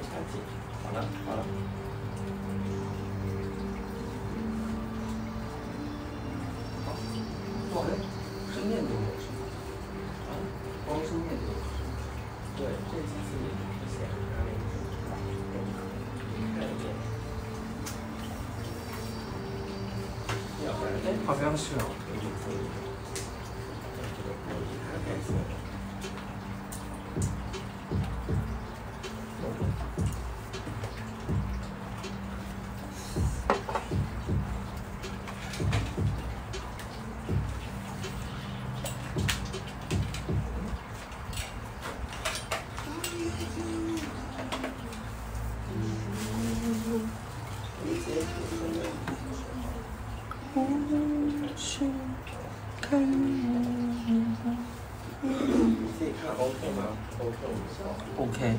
产品。好了，好了。好，哇，是面都有是吗？啊，光是面都有。对，这几次也不显拿那个什么都可以看一遍。要不然，哎，好像是哦，有点做一个，这个玻璃还该做的。OK。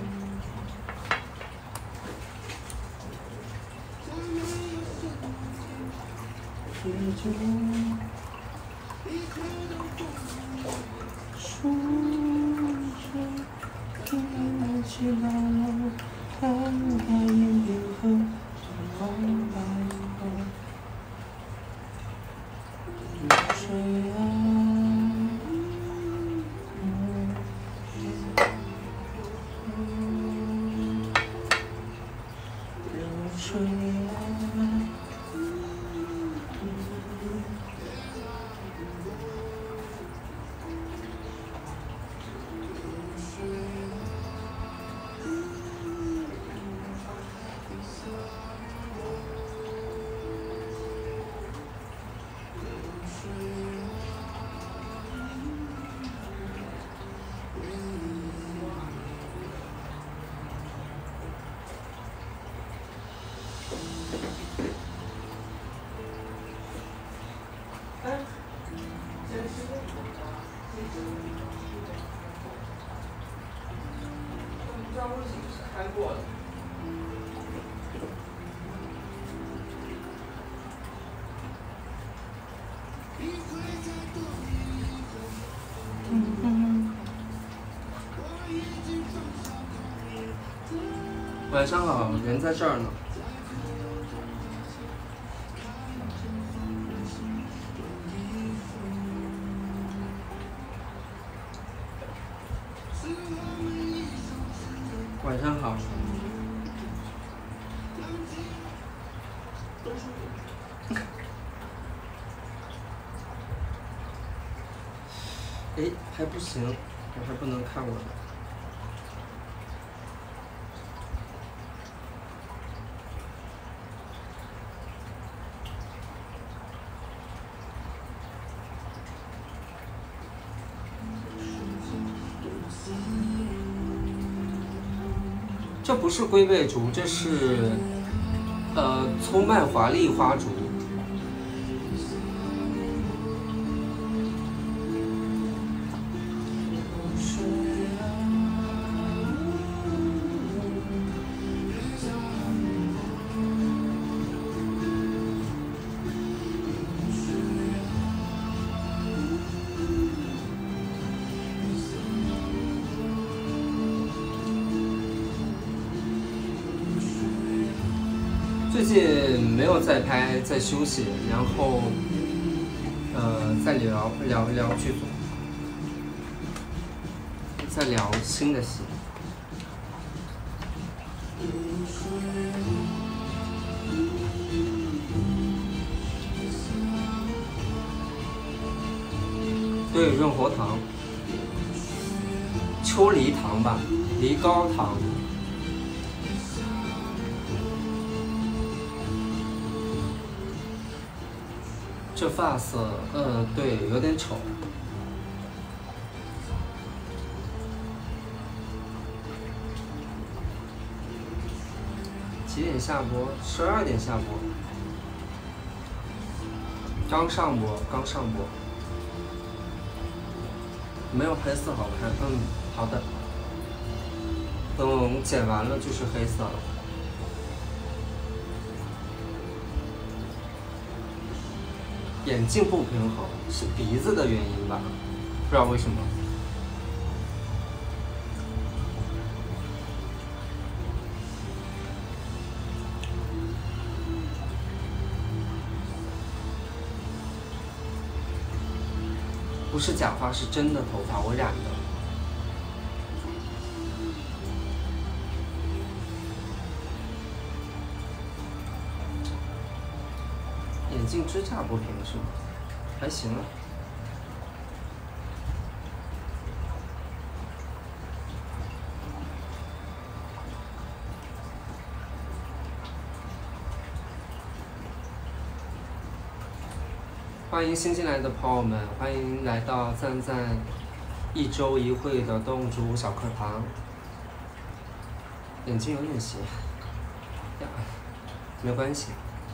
晚上好，人在这儿呢。晚上好。哎，还不行，我还不能看我的。这不是龟背竹，这是葱蔓华丽花竹。最近没有在拍，在休息，然后再聊剧组，再聊新的戏。对，润喉糖，秋梨糖吧，梨膏糖。这发色，对，有点丑。几点下播？12点下播。刚上播。没有黑色好看。好的。等剪完了就是黑色了。眼镜不平衡是鼻子的原因吧？不知道为什么。 不是假发，是真的头发，我染的。眼镜支架不平是吗？还行啊。欢迎新进来的朋友们，欢迎来到赞赞一周一会的动植物小课堂。眼睛有点斜，呀，没关系。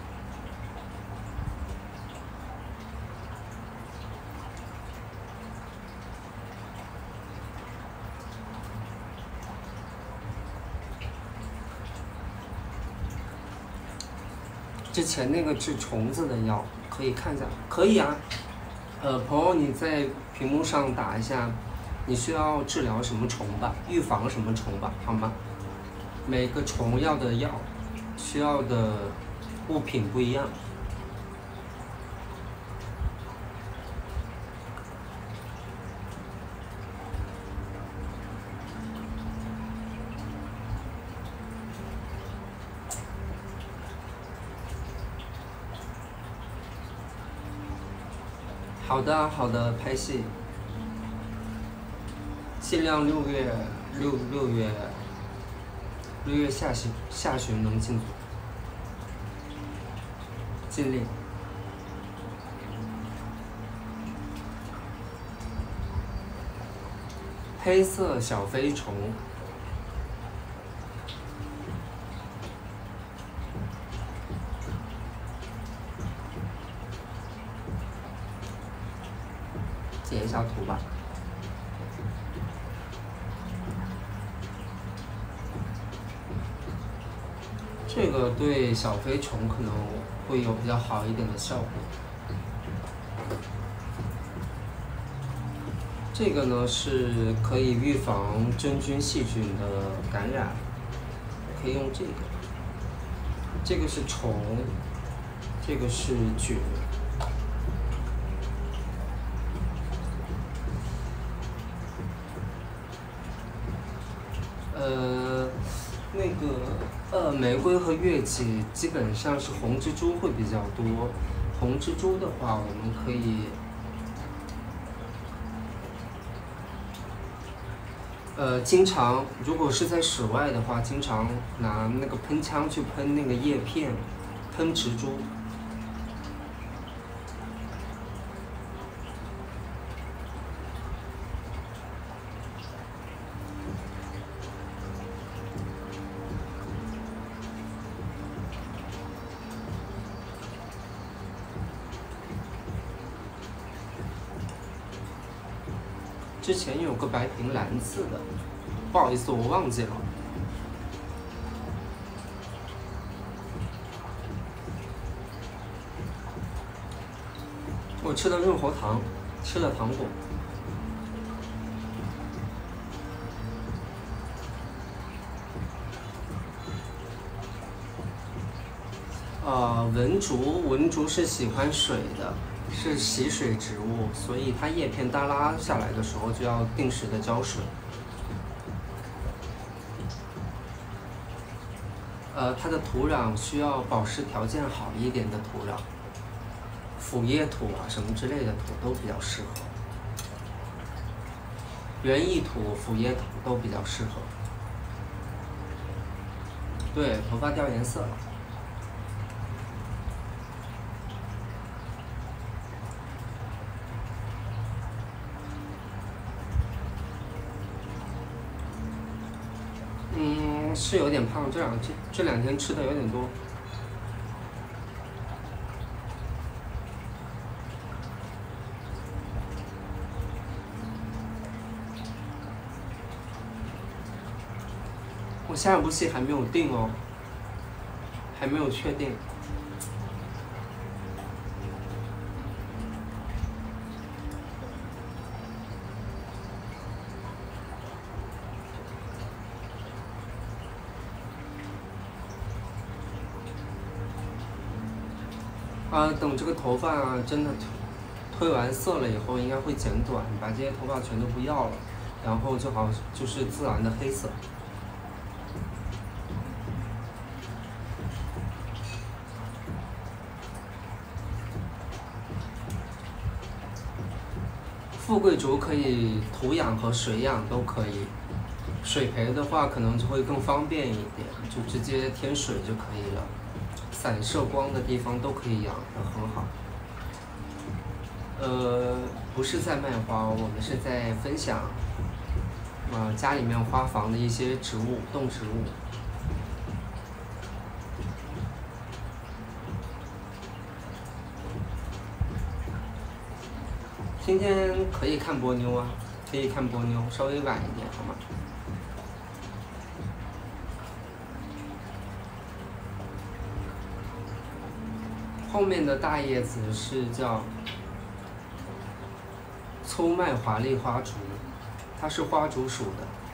之前那个治虫子的药可以看一下，可以啊。朋友，你在屏幕上打一下，你需要治疗什么虫吧，预防什么虫吧，好吗？每个虫要的药，需要的物品不一样。好的，好的，拍戏，尽量6月下旬能进组，尽力。黑色小飞虫。截一下图吧。这个对小飞虫可能会有比较好一点的效果。这个呢是可以预防真菌细菌的感染，可以用这个。这个是虫，这个是菌。玫瑰和月季基本上是红蜘蛛会比较多。红蜘蛛的话，我们可以，经常如果是在室外的话，经常拿那个喷枪去喷那个叶片，喷植株。之前有个白瓶蓝刺的，不好意思，我忘记了。我吃的润喉糖，吃了糖果。文竹是喜欢水的。是喜水植物，所以它叶片耷拉下来的时候就要定时的浇水。它的土壤需要保湿条件好一点的土壤，腐叶土啊什么之类的土都比较适合。园艺土、腐叶土都比较适合。对，头发掉颜色了。是有点胖，这两天吃的有点多。我下一部戏还没有定哦，还没有确定。等这个头发真的褪完色了以后应该会剪短，把这些头发全都不要了，然后就是自然的黑色。富贵竹可以土养和水养都可以，水培的话可能就会更方便一点，就直接添水就可以了。散射光的地方都可以养得很好。不是在卖花，我们是在分享，家里面花房的一些植物，动植物。今天可以看波妞啊，可以看波妞，稍微晚一点好吗？后面的大叶子是叫粗麦华丽花竹，它是花竹属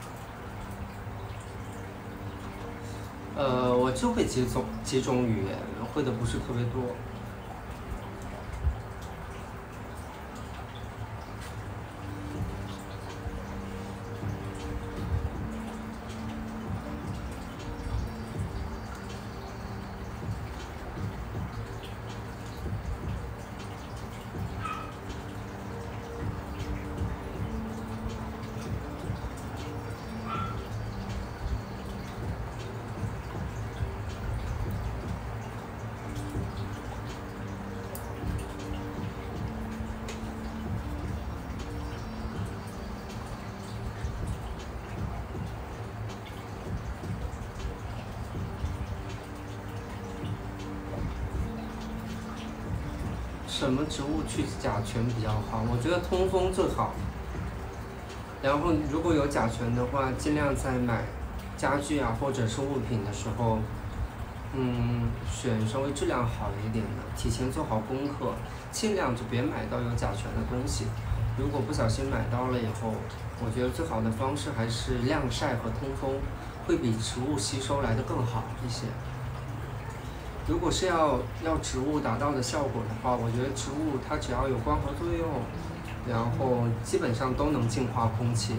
的。我就会几种语言，会的不是特别多。什么植物去甲醛比较好？我觉得通风最好。然后如果有甲醛的话，尽量在买家具啊或者是物品的时候，选稍微质量好一点的，提前做好功课，尽量就别买到有甲醛的东西。如果不小心买到了以后，我觉得最好的方式还是晾晒和通风，会比植物吸收来的更好一些。如果是要植物达到的效果的话，我觉得植物它只要有光合作用，然后基本上都能净化空气。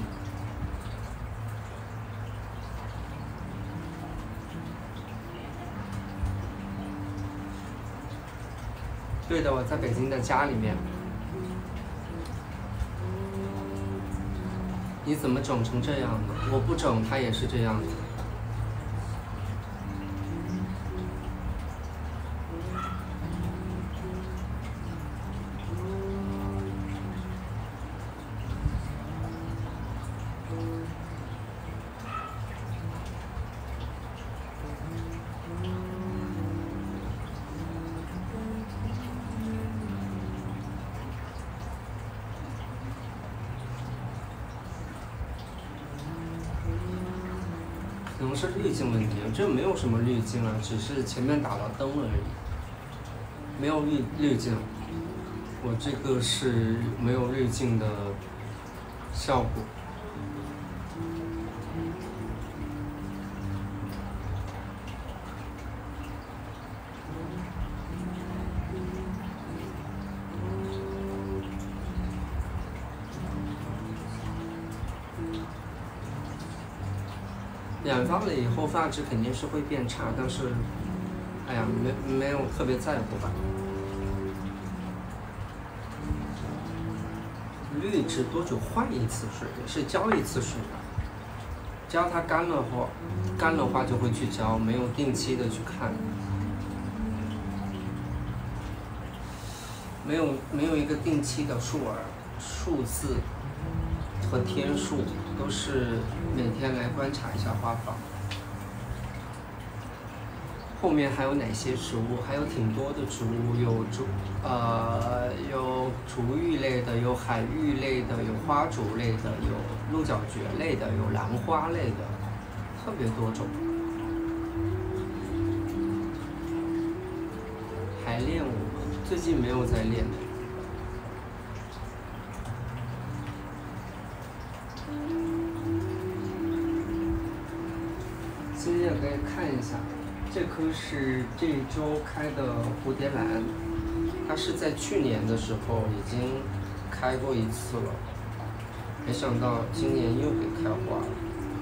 对的，我在北京的家里面。你怎么整成这样的？我不整，它也是这样的。可能是滤镜问题，这没有什么滤镜啊，只是前面打了灯而已，没有滤镜。我这个是没有滤镜的效果。染发了以后发质肯定是会变差，但是，哎呀，没有特别在乎吧。滤纸多久换一次水？是浇一次水吧？浇它干了话就会去浇，没有定期的去看。没有一个定期的数字和天数，都是每天来观察一下花房。后面还有哪些植物？还有挺多的植物，有竹芋类的，有海芋类的，有花竹类的，有鹿角蕨类的，有兰花类的，特别多种。还练舞吗？最近没有在练。今天可以看一下。这棵是这一周开的蝴蝶兰， 它是在去年的时候已经开过一次了，没想到今年又给开花了。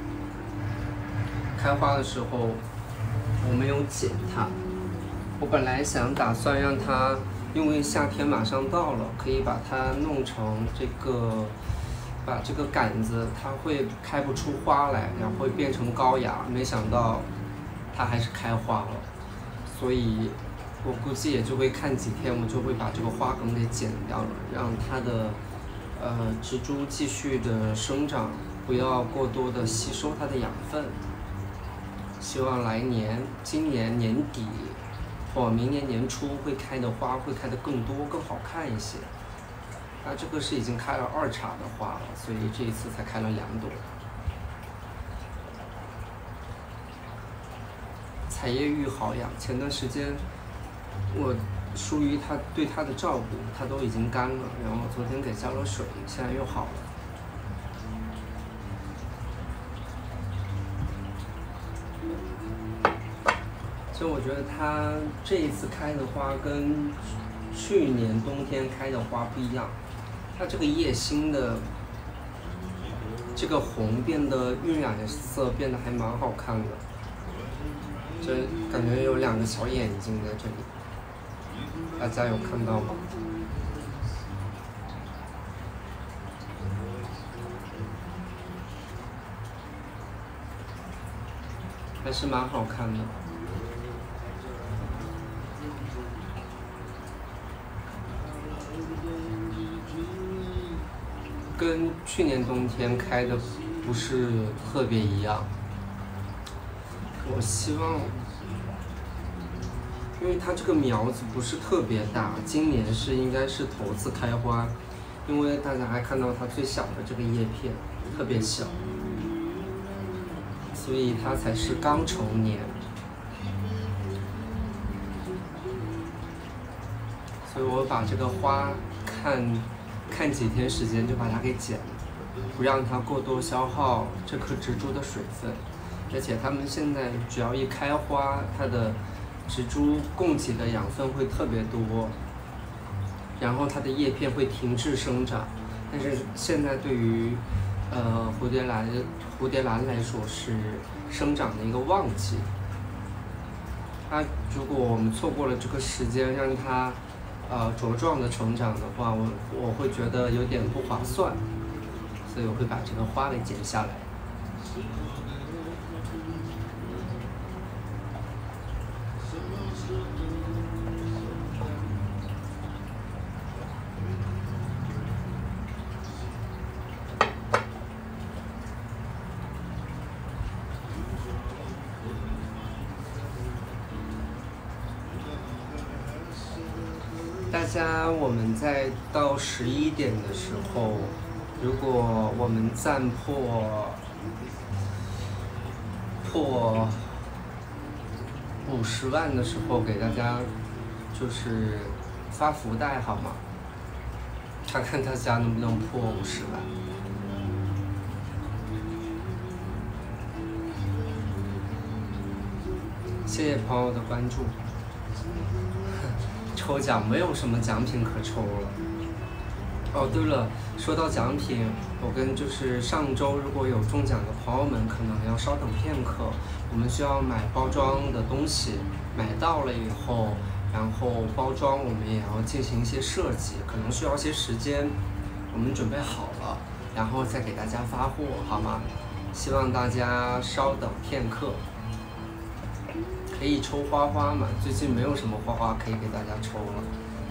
开花的时候我没有剪它，我本来打算让它，因为夏天马上到了，可以把它弄成把这个杆子它会开不出花来，然后会变成高芽，没想到它还是开花了，所以我估计也就会看几天，我就会把这个花梗给剪掉了，让它的植株继续的生长，不要过多的吸收它的养分。希望今年年底或明年年初会开的花会开得更多更好看一些。它这个是已经开了2茬的花了，所以这一次才开了2朵。彩叶玉好养，前段时间我疏于对它的照顾，它都已经干了，然后昨天给浇了水，现在又好了。所以我觉得它这一次开的花跟去年冬天开的花不一样，它这个叶心的这个红变得晕染色变得还蛮好看的，这感觉有2个小眼睛在这里，大家有看到吗？还是蛮好看的。跟去年冬天开的不是特别一样，我希望，因为它这个苗子不是特别大，今年应该是头次开花，因为大家还看到它最小的这个叶片特别小，所以它才是刚成年，所以我把这个花看几天时间就把它给剪了，不让它过多消耗这棵植株的水分。而且它们现在只要一开花，它的植株供给的养分会特别多，然后它的叶片会停滞生长。但是现在对于蝴蝶兰来说是生长的一个旺季。如果我们错过了这个时间，让它茁壮的成长的话，我会觉得有点不划算，所以我会把这个花给剪下来。大家，我们在到11点的时候，如果我们赞破50万的时候，给大家就是发福袋好吗？看看大家能不能破50万。谢谢朋友的关注。抽奖没有什么奖品可抽了。哦，对了，说到奖品，我跟上周如果有中奖的朋友们，可能要稍等片刻，我们需要买包装的东西，买到了以后，然后包装我们也要进行一些设计，可能需要些时间，我们准备好了，然后再给大家发货，好吗？希望大家稍等片刻。可以抽花花嘛？最近没有什么花花可以给大家抽了。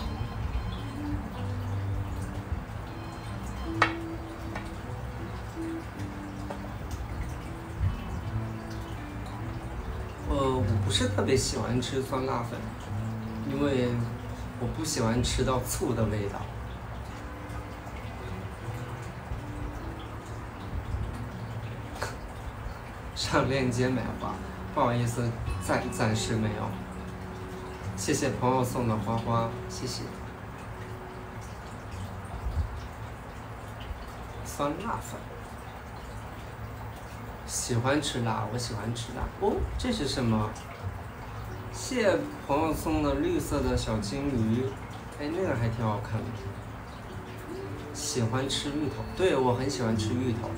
我不是特别喜欢吃酸辣粉，因为我不喜欢吃到醋的味道。上链接买花，不好意思，暂时没有。谢谢朋友送的花花，谢谢。酸辣粉，喜欢吃辣，我喜欢吃辣。哦，这是什么？谢谢朋友送的绿色的小金鱼， 哎，那个还挺好看的。喜欢吃芋头，对，我很喜欢吃芋头。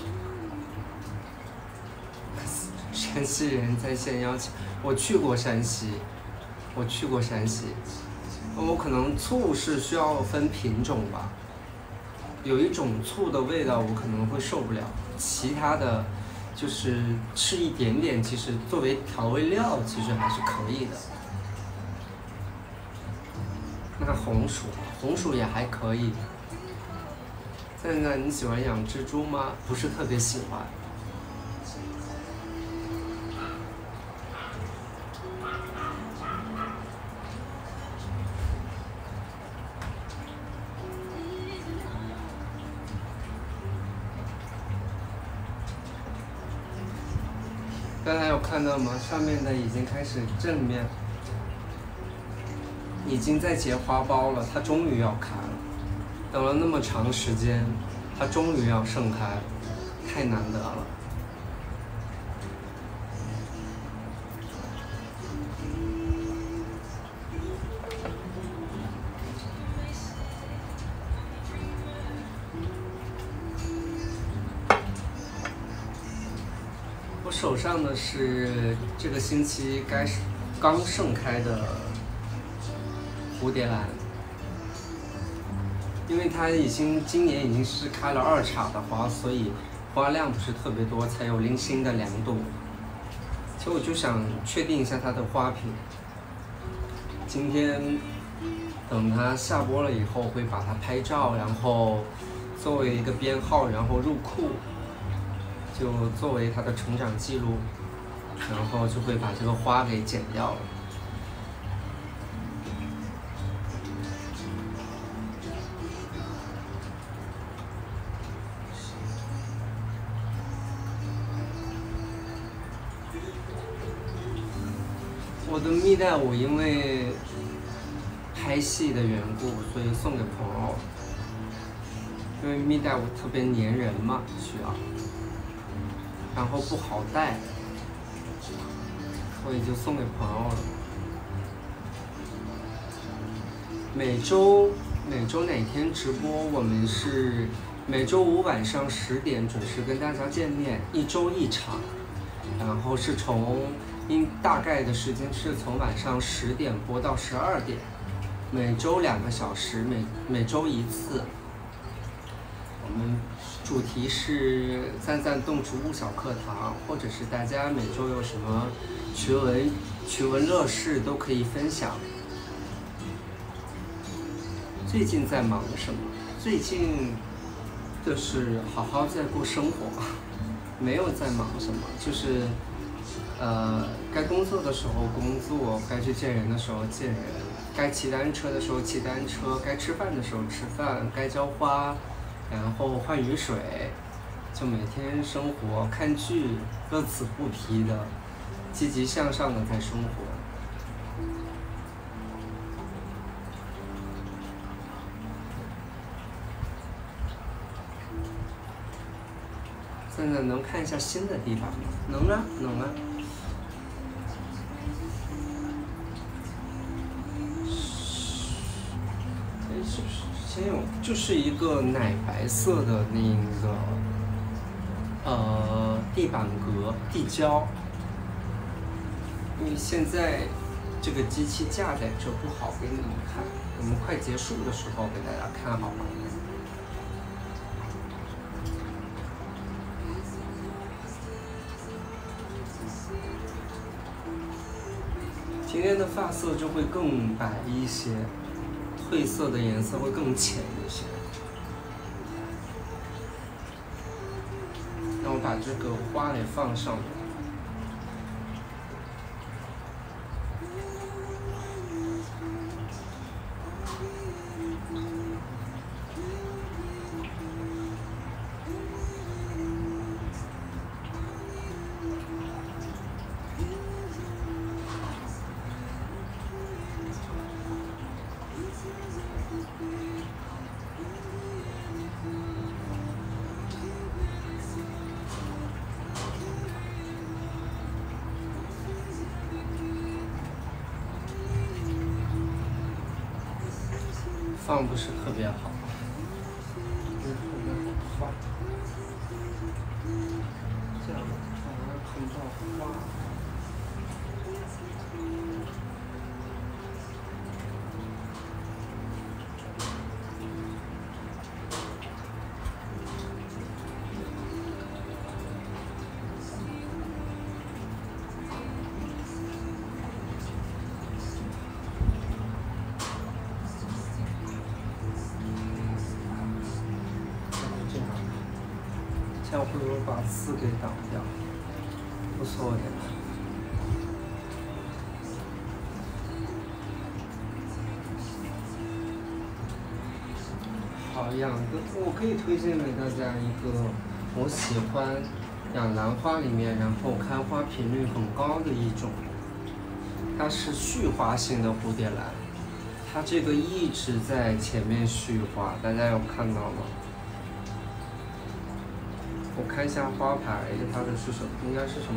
山西人在线邀请，我去过山西，我可能醋是需要分品种吧，有一种醋的味道我可能会受不了，其他的就是吃一点点，其实作为调味料其实还是可以的。那红薯也还可以。现在你喜欢养蜘蛛吗？不是特别喜欢。刚才有看到吗？上面的已经开始正面，已经在结花苞了，它终于要开了。等了那么长时间，它终于要盛开，太难得了。我手上的是这个星期刚盛开的蝴蝶兰，因为它今年已经是开了2茬的花，所以花量不是特别多，才有零星的2朵。所以我就想确定一下它的花品。今天等它下播了以后，会把它拍照，然后作为一个编号，然后入库。就作为它的成长记录，然后就会把这个花给剪掉了。我的蜜袋鼯因为拍戏的缘故，所以送给朋友。因为蜜袋鼯特别粘人嘛，需要。然后不好带，所以就送给朋友了。每周哪天直播？我们是每周5晚上10点准时跟大家见面，1周1场，然后是大概的时间是从晚上10点播到12点，每周2个小时，每周1次。我们主题是赞动植物小课堂，或者是大家每周有什么趣闻乐事都可以分享。最近在忙什么？最近就是好好在过生活，没有在忙什么，就是该工作的时候工作，该去见人的时候见人，该骑单车的时候骑单车，该吃饭的时候吃饭，该浇花。然后换雨水，就每天生活看剧，乐此不疲的，积极向上的在生活。现在能看一下新的地方吗？能啊。是不是？先有就是一个奶白色的那个地板革地胶，因为现在这个机器架在这不好给你们看，我们快结束的时候给大家看好吗？今天的发色就会更白一些。褪色的颜色会更浅一些。让我把这个花给放上面。 放不是特别好， 不是特别好放。这样反而碰到花。 要不如把刺给挡掉，不错的。好养的，我可以推荐给大家一个我喜欢养兰花里面，然后开花频率很高的一种，它是续花型的蝴蝶兰，它这个一直在前面续花，大家有看到吗？我看一下花牌，它的是什么？应该是什么？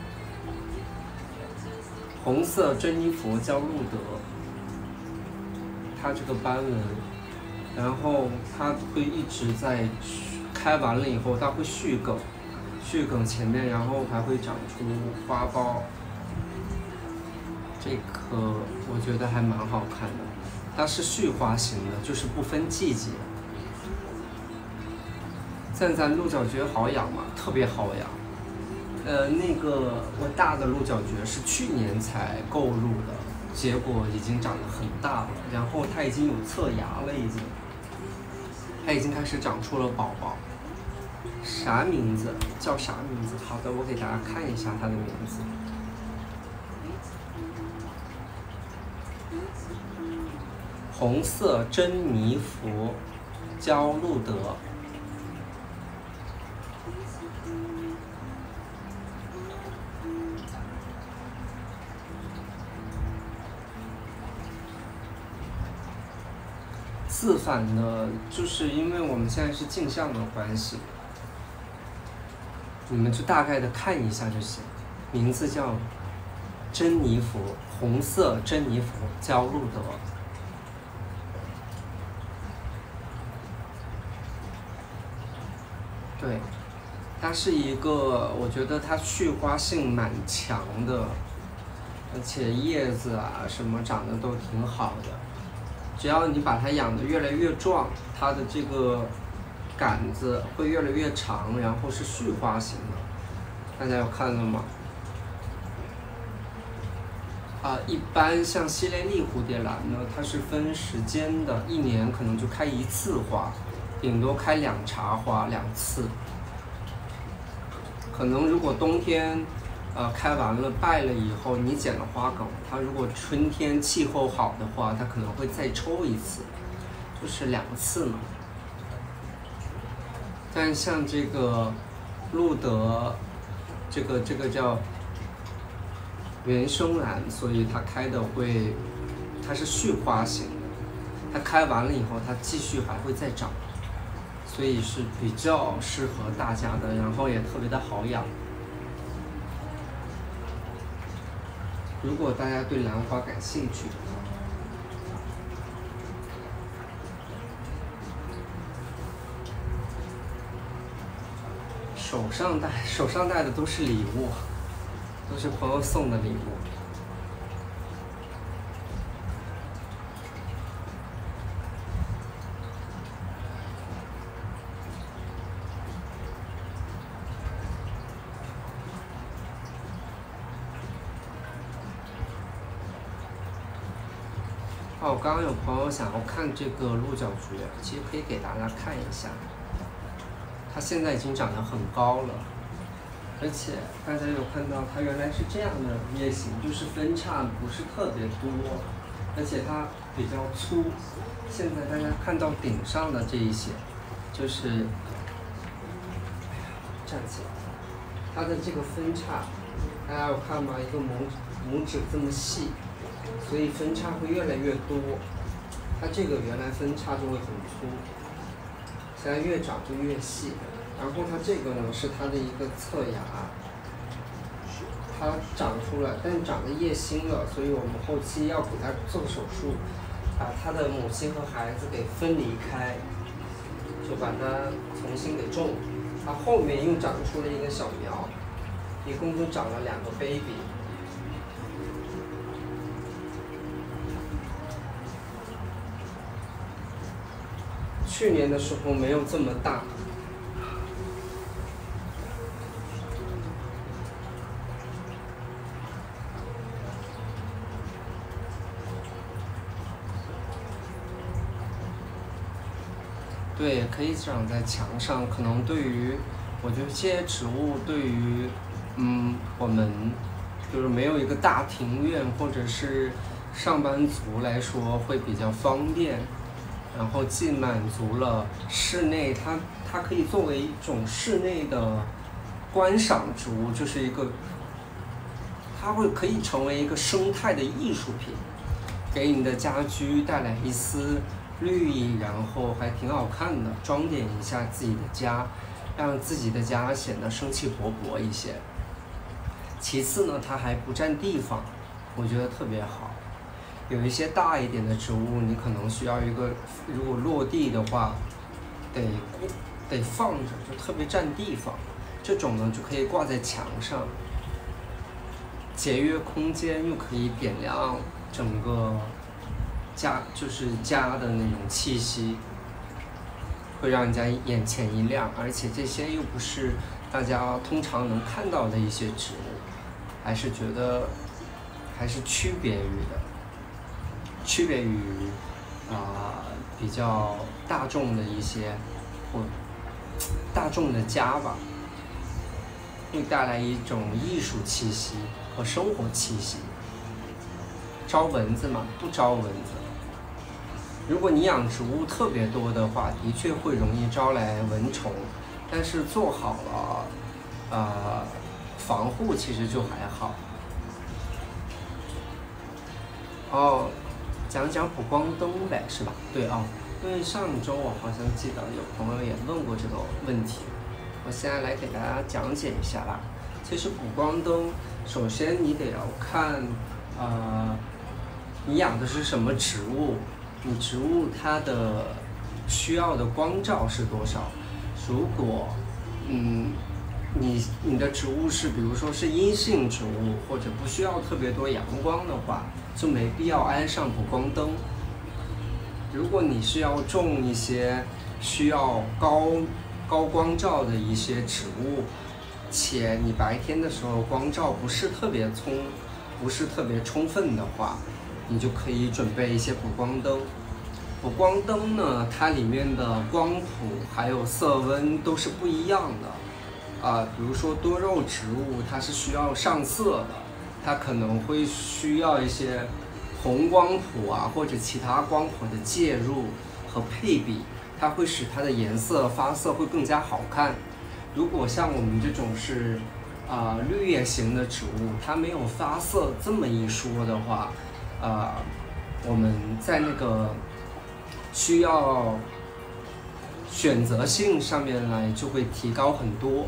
红色珍妮佛娇露德，它这个斑纹，然后它会一直在开完了以后，它会续梗，续梗前面，然后还会长出花苞。这个我觉得还蛮好看的，它是续花型的，就是不分季节。现在鹿角蕨好养吗？特别好养。那个我大的鹿角蕨是去年才购入的，结果已经长得很大了，然后它已经有侧芽了，它已经开始长出了宝宝。啥名字？叫啥名字？好的，我给大家看一下它的名字。红色珍妮佛娇露德。自反的，就是因为我们现在是镜像的关系，你们就大概的看一下就行。名字叫珍妮佛，红色珍妮佛娇露德。对，它是一个，我觉得它续花性蛮强的，而且叶子啊什么长得都挺好的。只要你把它养得越来越壮，它的这个杆子会越来越长，然后是续花型的。大家有看到吗？一般像西莲丽蝴蝶兰呢，它是分时间的，一年可能就开一次花，顶多开2茬花2次。可能如果冬天开完了败了以后，你剪了花梗，它如果春天气候好的话，它可能会再抽一次，就是2次嘛。但像这个露德，这个叫原生兰，所以它开的会，它是续花型的，它开完了以后，它继续还会再长，所以是比较适合大家的，然后也特别的好养。如果大家对兰花感兴趣的话，手上戴的都是礼物，都是朋友送的礼物。我刚刚有朋友想要看这个鹿角蕨，其实可以给大家看一下，它现在已经长得很高了，而且大家有看到它原来是这样的叶形，就是分叉不是特别多，而且它比较粗。现在大家看到顶上的这一些，就是站起来，它的这个分叉，大家有看吗？一个拇指这么细。所以分叉会越来越多，它这个原来分叉就会很粗，现在越长就越细。然后它这个呢是它的一个侧芽，它长出来，但长了叶心了，所以我们后期要给它做手术， 把它的母亲和孩子给分离开，就把它重新给种。它后面又长出了一个小苗，一共就长了2个 baby。去年的时候没有这么大。对，可以长在墙上。可能对于，我觉得这些植物对于，我们就是没有一个大庭院或者是上班族来说会比较方便。然后既满足了室内，它可以作为一种室内的观赏植物，就是一个，它可以成为一个生态的艺术品，给你的家居带来一丝绿意，然后还挺好看的，装点一下自己的家，让自己的家显得生气勃勃一些。其次呢，它还不占地方，我觉得特别好。有一些大一点的植物，你可能需要一个，如果落地的话，得放着，就特别占地方。这种呢就可以挂在墙上，节约空间，又可以点亮整个家，就是家的那种气息，会让人家眼前一亮。而且这些又不是大家通常能看到的一些植物，还是觉得还是区别于比较大众的一些或大众的家吧，会带来一种艺术气息和生活气息。招蚊子嘛，不招蚊子。如果你养植物特别多的话，的确会容易招来蚊虫，但是做好了防护，其实就还好。讲讲补光灯呗，是吧？对啊，因为上周我好像记得有朋友也问过这个问题，我现在来给大家讲解一下吧。其实补光灯，首先你得要看，你养的是什么植物，你植物它的需要的光照是多少。如果你的植物是比如说是阴性植物，或者不需要特别多阳光的话，就没必要安上补光灯。如果你是要种一些需要高光照的一些植物，且你白天的时候光照不是特别充分的话，你就可以准备一些补光灯。补光灯呢，它里面的光谱还有色温都是不一样的。比如说多肉植物，它是需要上色的，它可能会需要一些红光谱或者其他光谱的介入和配比，它会使它的颜色发色会更加好看。如果像我们这种是绿叶型的植物，它没有发色这么一说的话，我们在那个需要选择性上面来就会提高很多。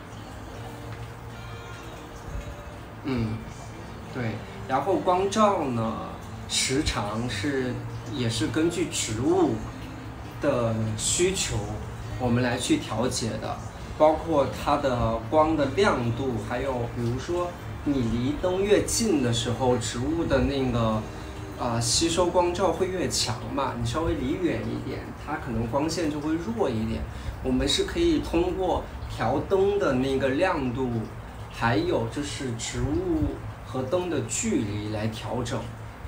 对，然后光照呢，时长也是根据植物的需求我们来去调节的，包括它的光的亮度，还有比如说你离灯越近的时候，植物的那个吸收光照会越强嘛，你稍微离远一点，它可能光线就会弱一点。我们是可以通过调灯的那个亮度，还有就是植物和灯的距离来调整。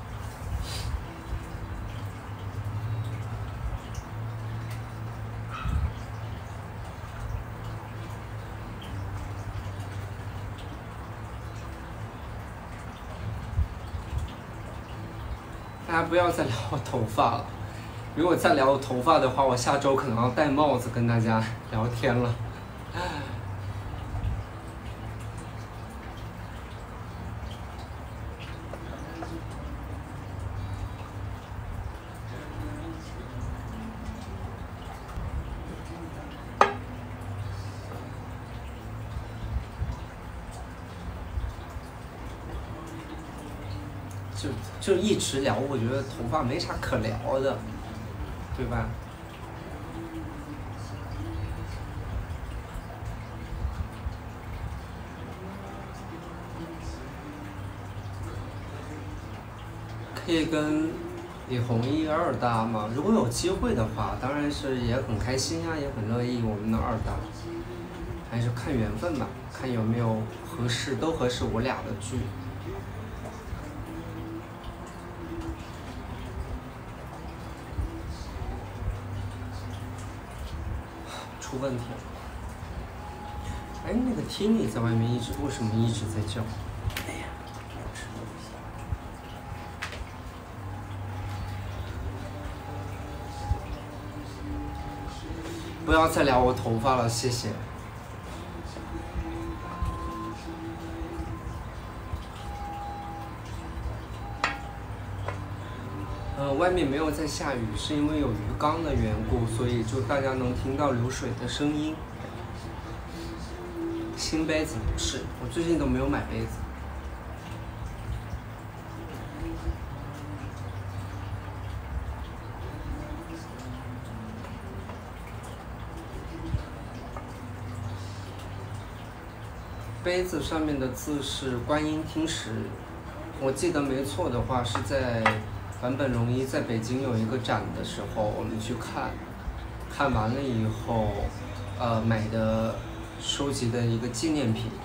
大家不要再聊我头发了，如果再聊我头发的话，我下周可能要戴帽子跟大家聊天了。 就一直聊，我觉得头发没啥可聊的，对吧？可以跟李弘毅二搭嘛？如果有机会的话，当然是也很开心呀，也很乐意我们的二搭，还是看缘分吧，看有没有合适，都合适我俩的剧。出问题了。哎，那个 Tini 在外面为什么一直在叫？ 哎呀，我吃东西。 不要再聊我头发了，谢谢。外面没有在下雨，是因为有鱼缸的缘故，所以就大家能听到流水的声音。新杯子不是，我最近都没有买杯子。杯子上面的字是观音听石，我记得没错的话是在坂本龙一在北京有一个展的时候，我们去看完了以后，买的收集的一个纪念品。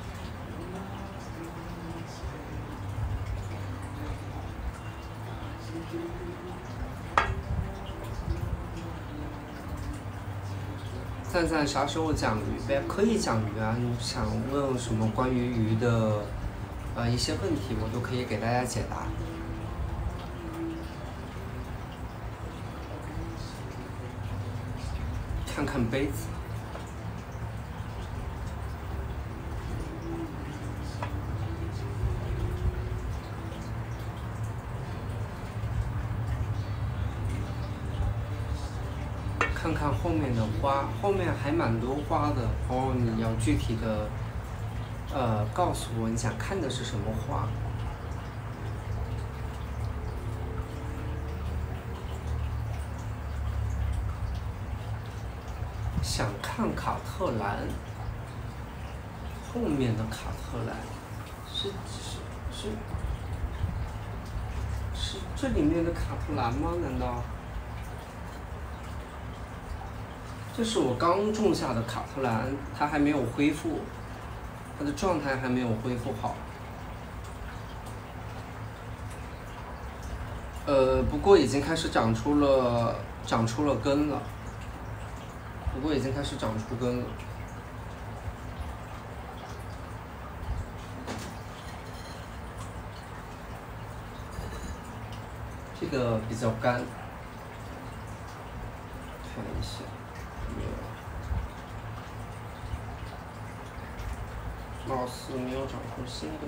赞赞啥时候讲鱼呗？可以讲鱼啊！你想问什么关于鱼的一些问题，我都可以给大家解答。看看杯子。看看后面的花，后面还蛮多花的哦。你要具体的，告诉我你想看的是什么花。想看卡特兰，后面的卡特兰，是这里面的卡特兰吗？难道？这是我刚种下的卡特兰，它还没有恢复，它的状态还没有恢复好。不过已经开始长出了根了。不过已经开始长出根了。这个比较干，看一下。貌似没有长出新根。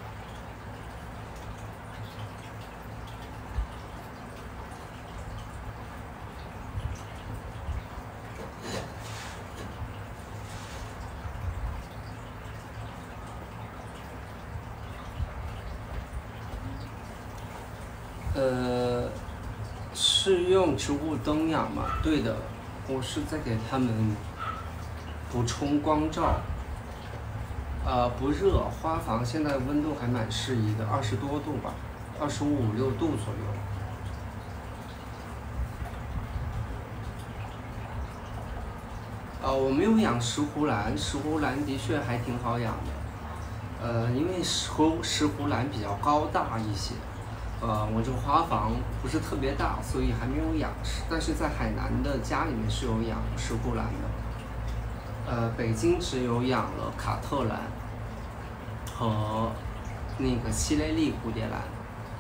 是用植物灯养吗？对的，我是在给它们补充光照。不热，花房现在温度还蛮适宜的，20多度吧，25、26度左右。我没有养石斛兰，石斛兰的确还挺好养的。因为石斛兰比较高大一些。我这个花房不是特别大，所以还没有养。但是在海南的家里面是有养石斛兰的。北京只有养了卡特兰和那个西雷利蝴蝶兰。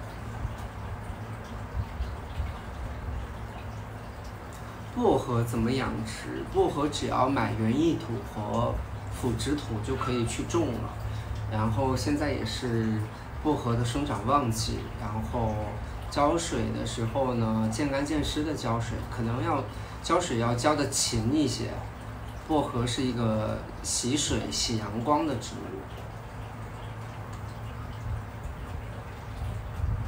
薄荷怎么养殖？薄荷只要买园艺土和腐殖土就可以去种了。然后现在也是薄荷的生长旺季，然后浇水的时候呢，见干见湿的浇水，可能要浇水要浇得勤一些。薄荷是一个喜水、喜阳光的植物。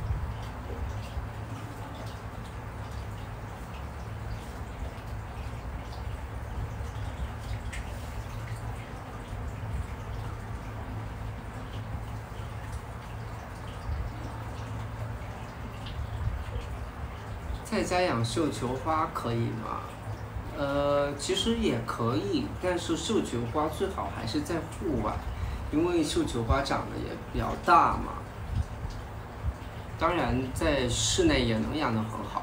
在家养绣球花可以吗？其实也可以，但是绣球花最好还是在户外，因为绣球花长得也比较大嘛。当然，在室内也能养得很好。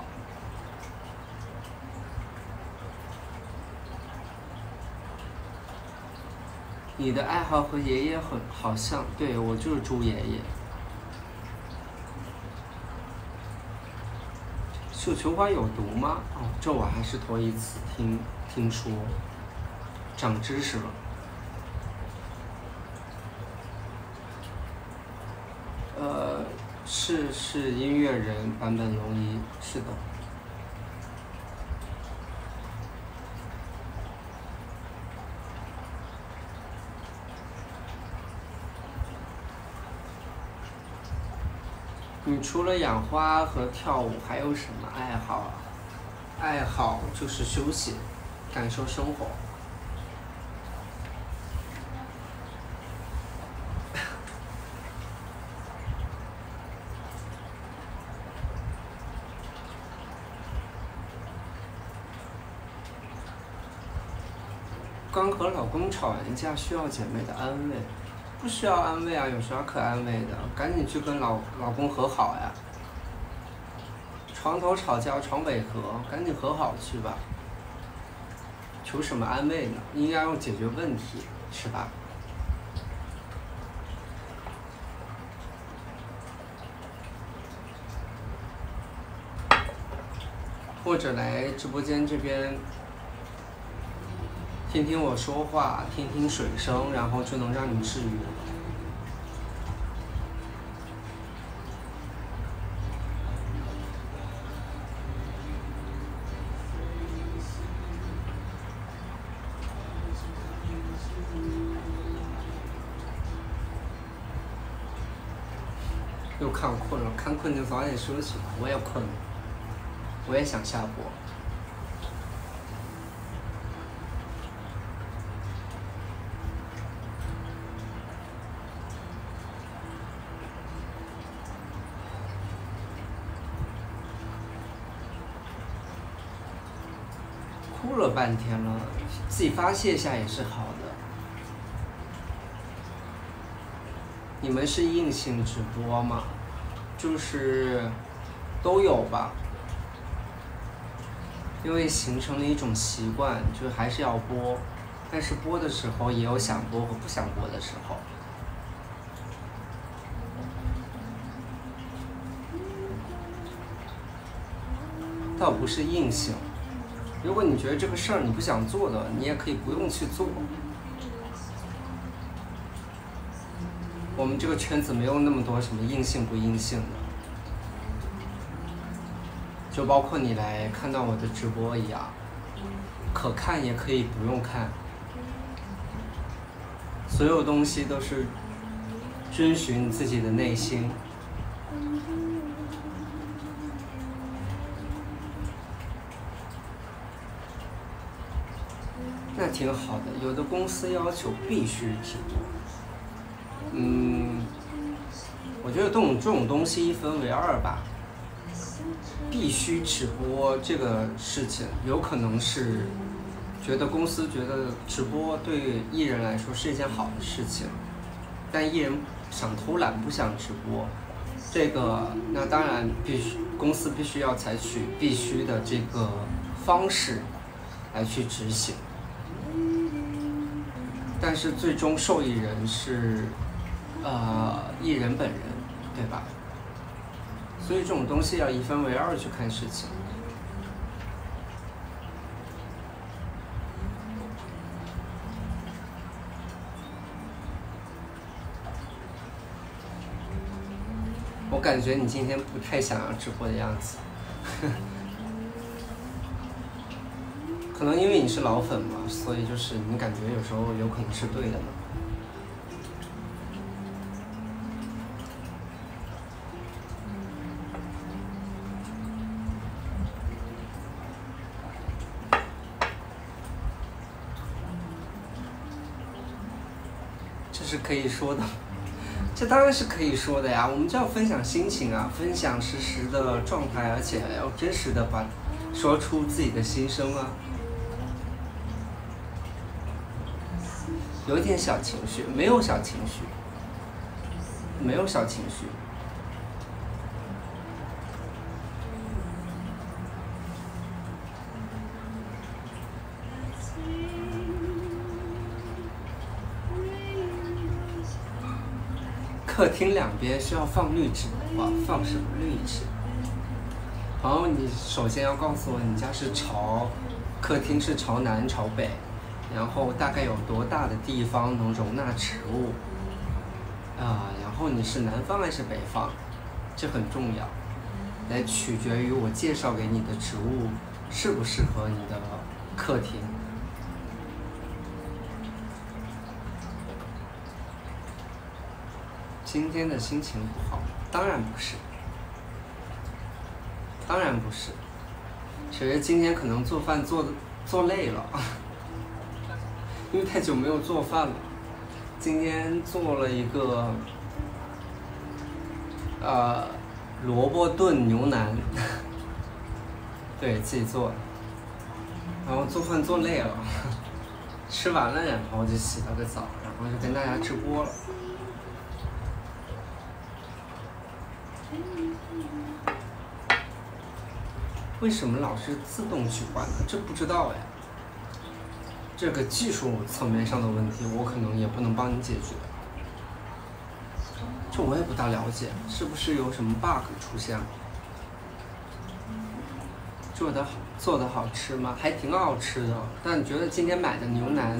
你的爱好和爷爷好像，对，我就是猪爷爷。绣球花有毒吗？哦，这我还是头一次听说，长知识了。是音乐人坂本龙一，是的。你除了养花和跳舞，还有什么爱好啊？爱好就是休息，感受生活。刚和老公吵完架，需要姐妹的安慰。不需要安慰啊，有啥可安慰的？赶紧去跟老公和好呀！床头吵架床尾和，赶紧和好去吧。求什么安慰呢？应该要解决问题，是吧？或者来直播间这边听听我说话，听听水声，然后就能让你治愈了。又看困了，看困就早点休息吧。我也困了，我也想下播。哭了半天了，自己发泄一下也是好的。你们是硬性直播吗？就是都有吧，因为形成了一种习惯，就还是要播，但是播的时候也有想播和不想播的时候。倒不是硬性，如果你觉得这个事儿你不想做的，你也可以不用去做。我们这个圈子没有那么多什么硬性不硬性的，就包括你来看到我的直播一样，可看也可以不用看，所有东西都是遵循自己的内心。那挺好的，有的公司要求必须直播。我觉得这种东西一分为二吧。必须直播这个事情，有可能是觉得公司觉得直播对艺人来说是一件好的事情，但艺人想偷懒不想直播，这个那当然公司必须要采取必须的这个方式来去执行。但是最终受益人是艺人本人，对吧？所以这种东西要一分为二去看事情。我感觉你今天不太想要直播的样子，可能因为你是老粉嘛，所以就是你感觉有时候有可能是对的嘛。这是可以说的， 这当然是可以说的呀，我们就要分享心情啊，分享实时的状态，而且要真实的说出自己的心声啊。有一点小情绪，没有小情绪，没有小情绪。客厅两边需要放绿植的话，放什么绿植？然后你首先要告诉我，你家是客厅是朝南朝北，然后大概有多大的地方能容纳植物？然后你是南方还是北方？这很重要，来取决于我介绍给你的植物适不适合你的客厅。今天的心情不好？当然不是，当然不是，只是今天可能做饭做累了，因为太久没有做饭了。今天做了一个萝卜炖牛腩，对自己做的，然后做饭做累了，吃完了然后就洗了个澡，然后就跟大家直播了。为什么老是自动取关呢？这不知道哎。这个技术层面上的问题，我可能也不能帮你解决。这我也不大了解，是不是有什么 bug 出现了？做的好吃吗？还挺好吃的，但觉得今天买的牛腩，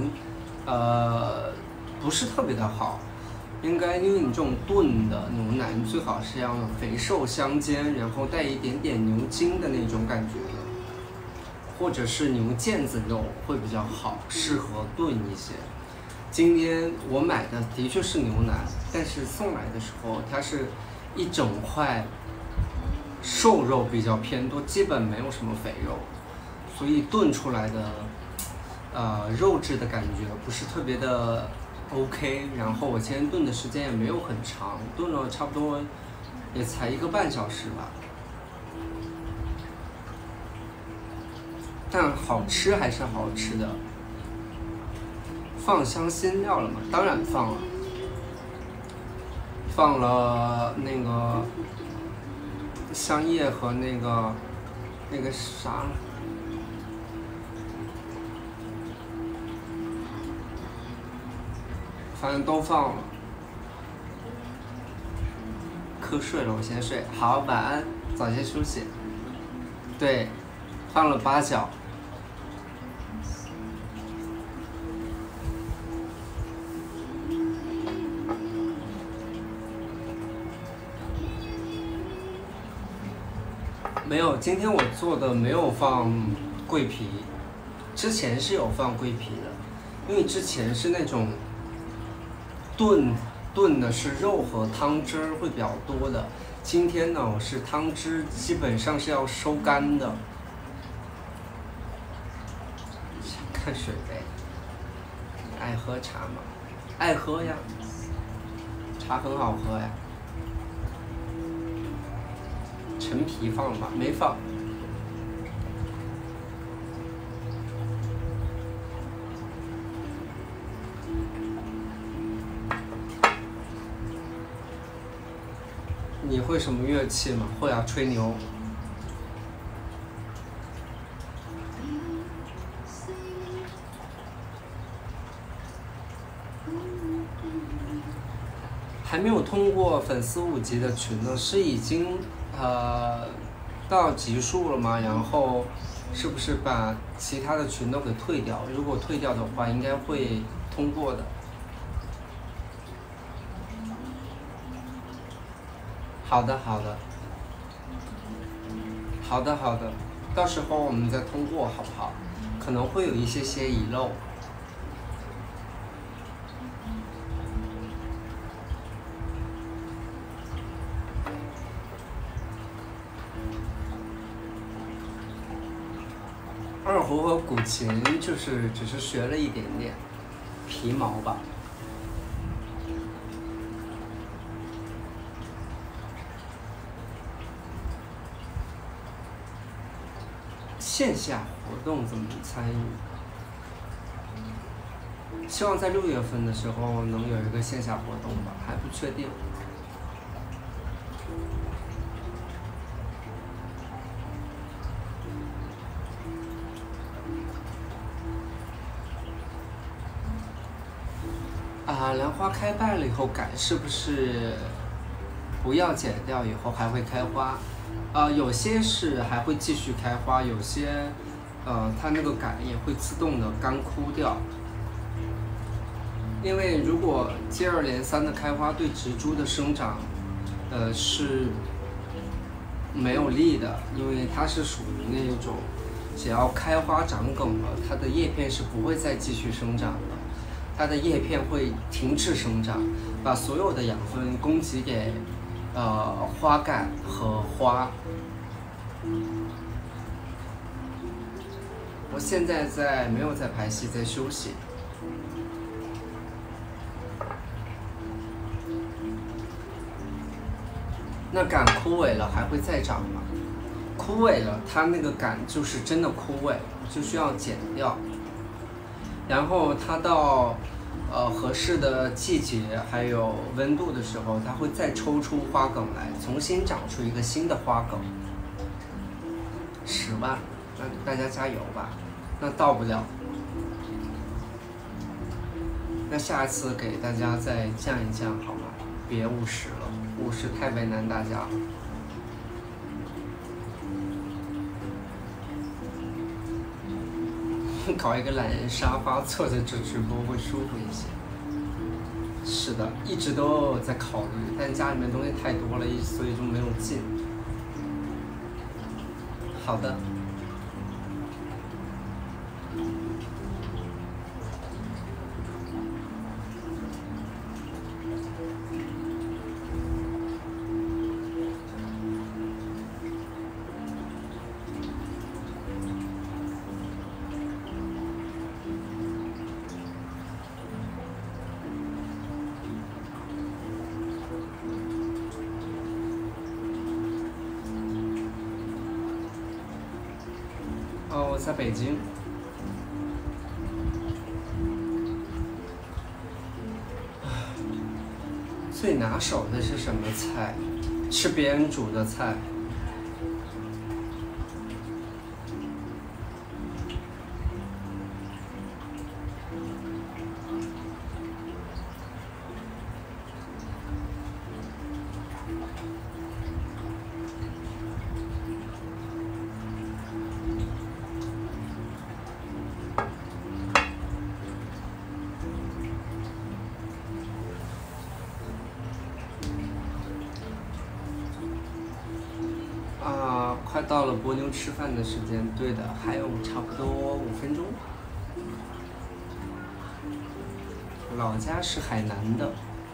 不是特别的好。应该因为你这种炖的牛腩最好是要肥瘦相间，然后带一点点牛筋的那种感觉的，或者是牛腱子肉会比较好，适合炖一些。今天我买的的确是牛腩，但是送来的时候它是一整块瘦肉比较偏多，基本没有什么肥肉，所以炖出来的肉质的感觉不是特别的OK。然后我今天炖的时间也没有很长，炖了差不多也才1个半小时吧，但好吃还是好吃的。放香辛料了吗？当然放了，放了那个香叶和那个啥，反正都放了。瞌睡了，我先睡。好，晚安，早些休息。对，放了八角。没有，今天我做的没有放桂皮，之前是有放桂皮的，因为之前是那种炖的是肉和汤汁儿会比较多的。今天呢，我是汤汁基本上是要收干的。看水杯，你爱喝茶吗？爱喝呀，茶很好喝呀。陈皮放了吗？没放。你会什么乐器吗？会啊，吹牛。还没有通过粉丝5级的群呢，是已经到级数了吗？然后是不是把其他的群都给退掉？如果退掉的话，应该会通过的。好的，好的，好的，好的，到时候我们再通过，好不好？可能会有一些遗漏。二胡和古琴就是只是学了一点点皮毛吧。 线下活动怎么参与？希望在6月份的时候能有一个线下活动吧，还不确定。兰花开败了以后改，是不是不要剪掉以后还会开花？有些是还会继续开花，有些它那个杆也会自动的干枯掉。因为如果接二连三的开花，对植株的生长是没有利的，因为它是属于那种只要开花长梗了，它的叶片是不会再继续生长的。它的叶片会停止生长，把所有的养分供给给花杆和花。我现在没有在排戏，在休息。那杆枯萎了还会再长吗？枯萎了，它那个杆就是真的枯萎了，就需要剪掉。然后它到合适的季节还有温度的时候，它会再抽出花梗来，重新长出一个新的花梗。10万，那大家加油吧。那到不了，那下一次给大家再降一降好吗？别50了，50太为难大家了。搞一个懒人沙发，坐在这直播会舒服一些。是的，一直都在考虑，但家里面东西太多了，所以就没有进。好的。我在北京。最拿手的是什么菜？吃别人煮的菜。快到了波妞吃饭的时间，对的，还有差不多5分钟。老家是海南的。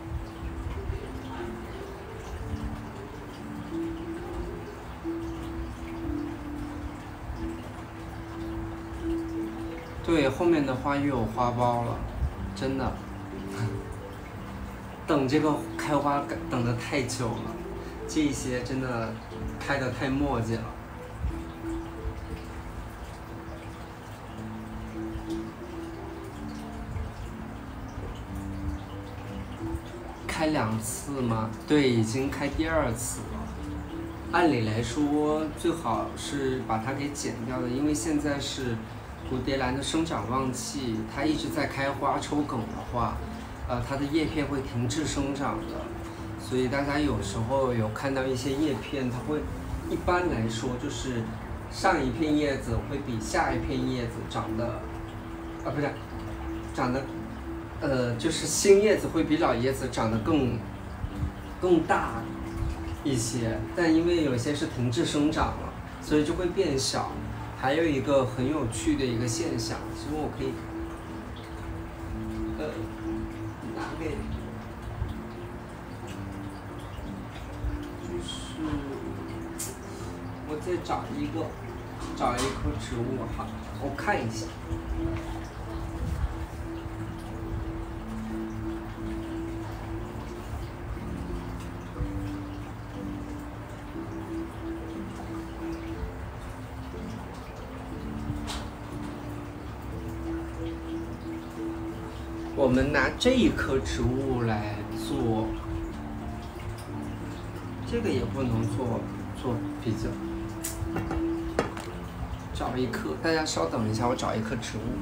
对，后面的花又有花苞了，真的。等这个开花等得太久了，这一些真的开得太磨叽了。开2次吗？对，已经开第2次了。按理来说，最好是把它给剪掉的，因为现在是蝴蝶兰的生长旺季，它一直在开花抽梗的话，它的叶片会停滞生长的。所以大家有时候有看到一些叶片，它会一般来说就是上一片叶子会比下一片叶子长得，不是，长得。就是新叶子会比老叶子长得更大一些，但因为有些是停滞生长了，所以就会变小。还有一个很有趣的一个现象，其实我可以拿给，就是我再找一棵植物哈，我看一下。 我们拿这一棵植物来做，这个也不能做比较。找一棵，大家稍等一下，我找一棵植物。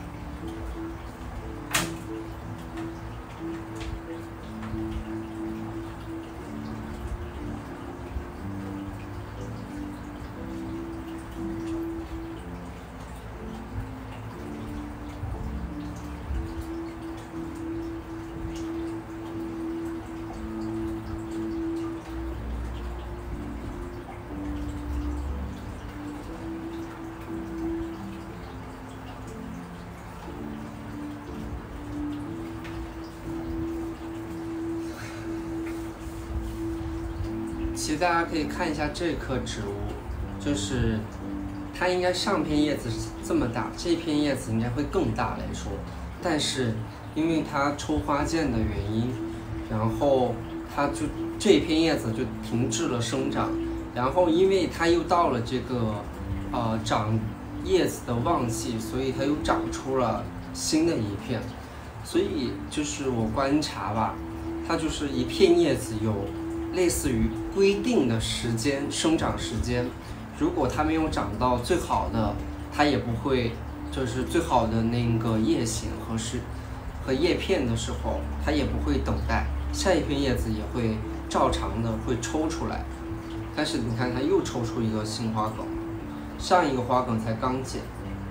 其实大家可以看一下这棵植物，就是它应该上片叶子是这么大，这片叶子应该会更大来说，但是因为它抽花剑的原因，然后它就这片叶子就停滞了生长，然后因为它又到了这个长叶子的旺季，所以它又长出了新的一片，所以就是我观察吧，它就是一片叶子有类似于规定的时间生长时间，如果它没有长到最好的，它也不会就是最好的那个叶形和叶片的时候，它也不会等待，下一片叶子也会照常的会抽出来。但是你看它又抽出一个新花梗，上一个花梗才刚剪。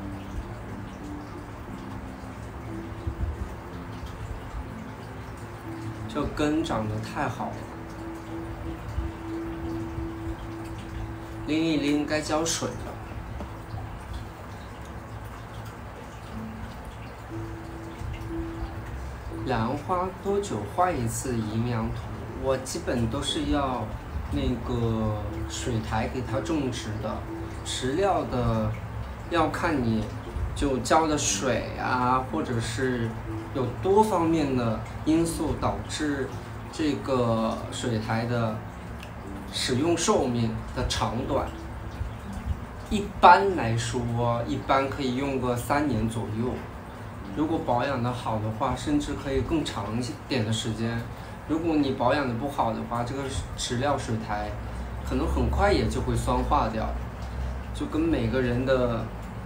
这根长得太好了。拎一拎，该浇水了。兰花多久换一次营养土？我基本都是要那个水苔给它种植的，食料的要看你就浇的水啊，或者是有多方面的因素导致这个水苔的使用寿命的长短。一般来说，一般可以用个3年左右。如果保养的好的话，甚至可以更长一点的时间。如果你保养的不好的话，这个食料水苔可能很快也就会酸化掉，就跟每个人的。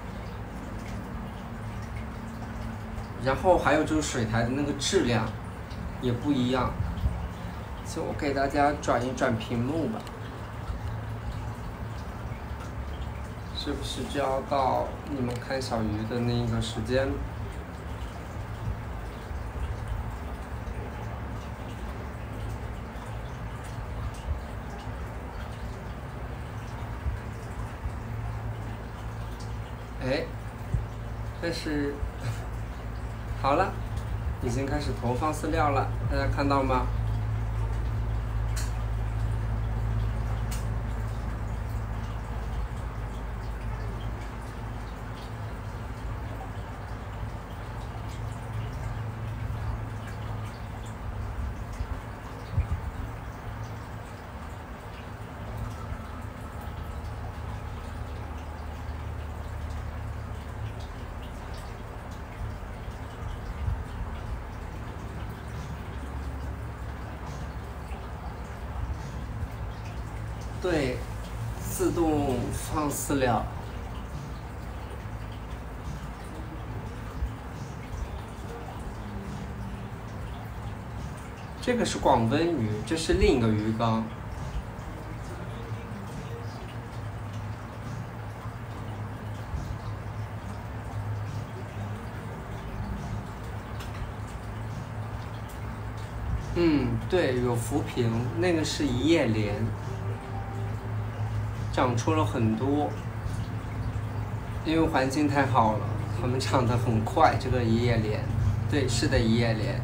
然后还有就是水苔的那个质量也不一样。就我给大家转一转屏幕吧。是不是就要到你们看小鱼的那个时间？哎，这是好了，已经开始投放饲料了，大家看到吗？对，自动放饲料。这个是广温鱼，这是另一个鱼缸。对，有浮萍，那个是一叶莲，长出了很多，因为环境太好了，它们长得很快。这个一叶莲，对，是的，一叶莲。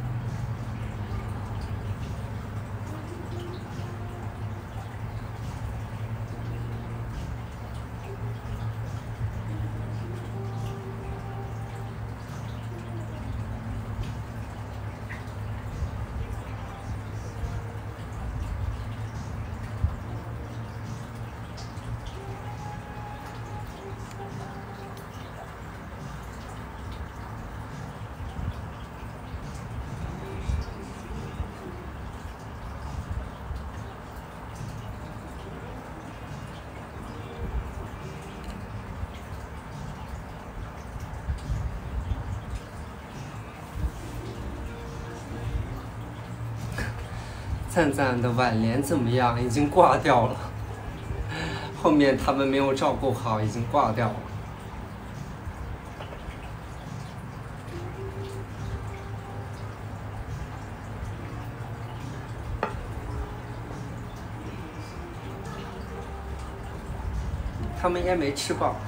灿灿的挽联怎么样？已经挂掉了，后面他们没有照顾好，已经挂掉了。他们应该没吃饱。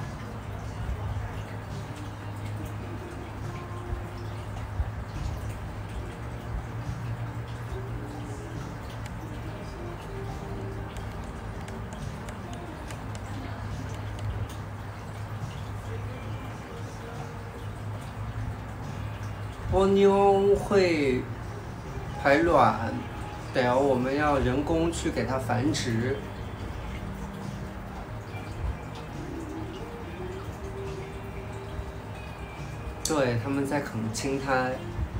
蜗妞会排卵，我们要人工去给它繁殖。对，他们在啃青苔。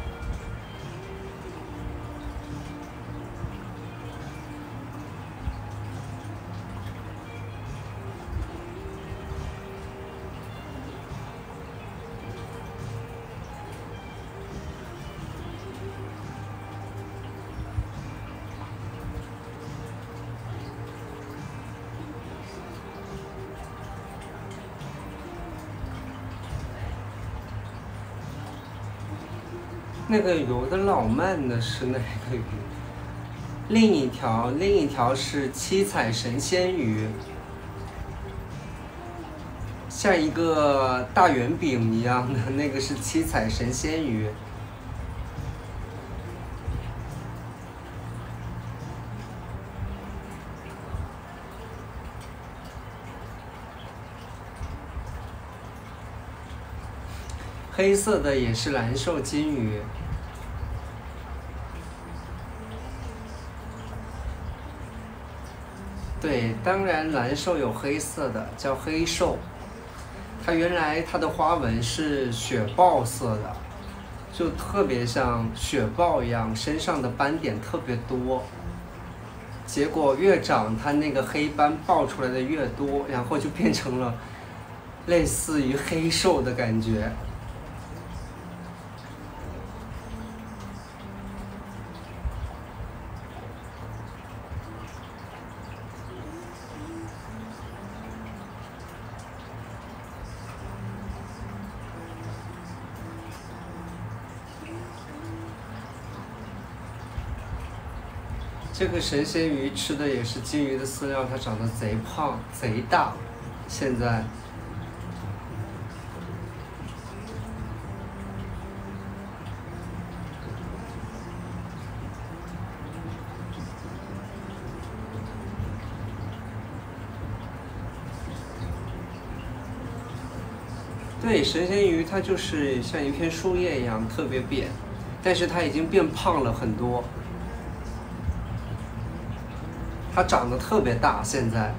那个游的老慢的是哪个鱼？另一条是七彩神仙鱼，像一个大圆饼一样的，那个是七彩神仙鱼。黑色的也是蓝瘦金鱼。对，当然蓝瘦有黑色的，叫黑瘦。它原来它的花纹是雪豹色的，就特别像雪豹一样，身上的斑点特别多。结果越长，它那个黑斑爆出来的越多，然后就变成了类似于黑瘦的感觉。这个神仙鱼吃的也是金鱼的饲料，它长得贼胖贼大，现在。对，神仙鱼它就是像一片树叶一样特别扁，但是它已经变胖了很多。它长得特别大，现在。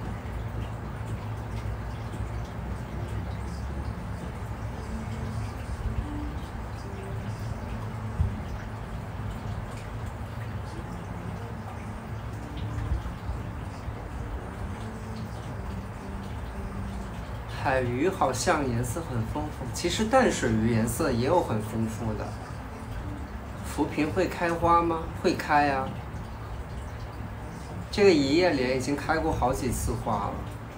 海鱼好像颜色很丰富，其实淡水鱼颜色也有很丰富的。浮萍会开花吗？会开啊。这个一叶莲已经开过好几次花了。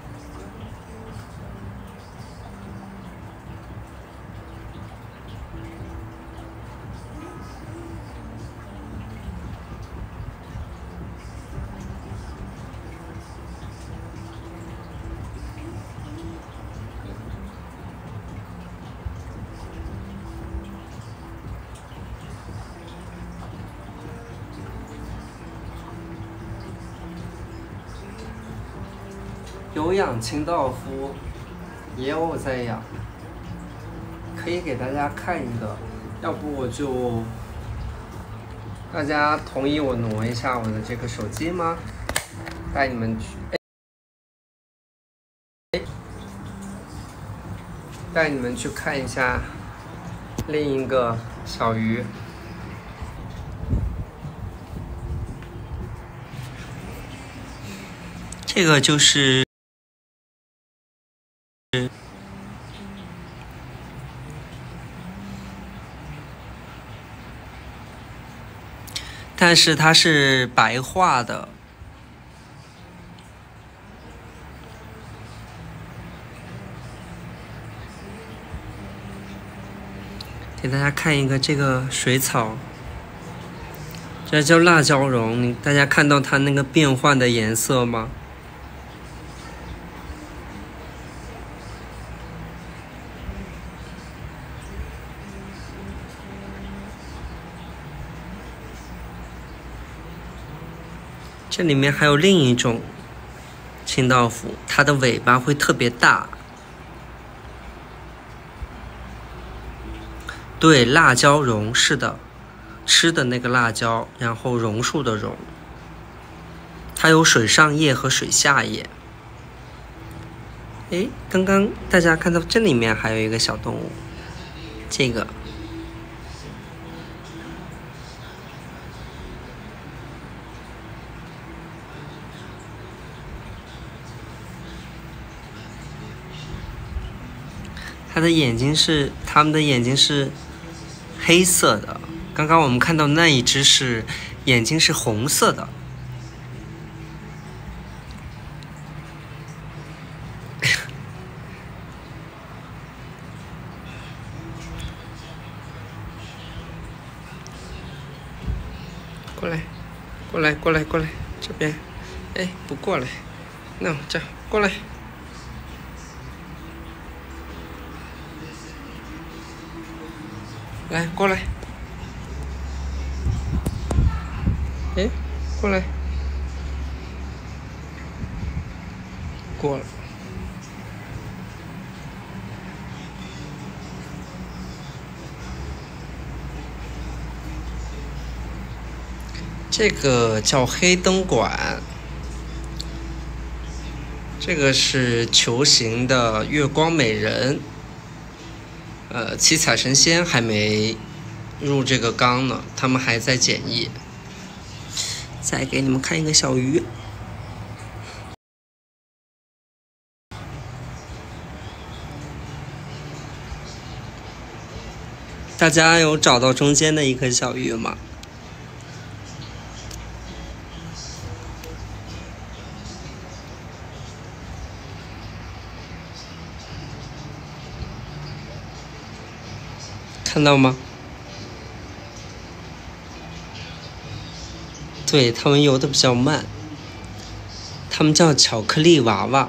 有养清道夫，也有我在养，可以给大家看一个，要不我就，大家同意我挪一下我的这个手机吗？带你们去，带你们去看一下另一个小鱼。这个就是。 但是它是白化的。给大家看一个这个水草，这叫辣椒蓉，大家看到它那个变换的颜色吗？这里面还有另一种清道夫，它的尾巴会特别大。对，辣椒蓉，是的，吃的那个辣椒，然后榕树的榕。它有水上叶和水下叶。诶，刚刚大家看到这里面还有一个小动物，这个。它们的眼睛是黑色的。刚刚我们看到那一只是眼睛是红色的。过来，过来，过来，过来，这边。哎，不过来，那这样过来。来，过来。哎，过来。过了。这个叫黑灯管，这个是球形的月光美人。七彩神仙还没入这个缸呢，他们还在检疫。再给你们看一个小鱼，大家有找到中间的一颗小鱼吗？看到吗？对，它们游的比较慢，它们叫巧克力娃娃。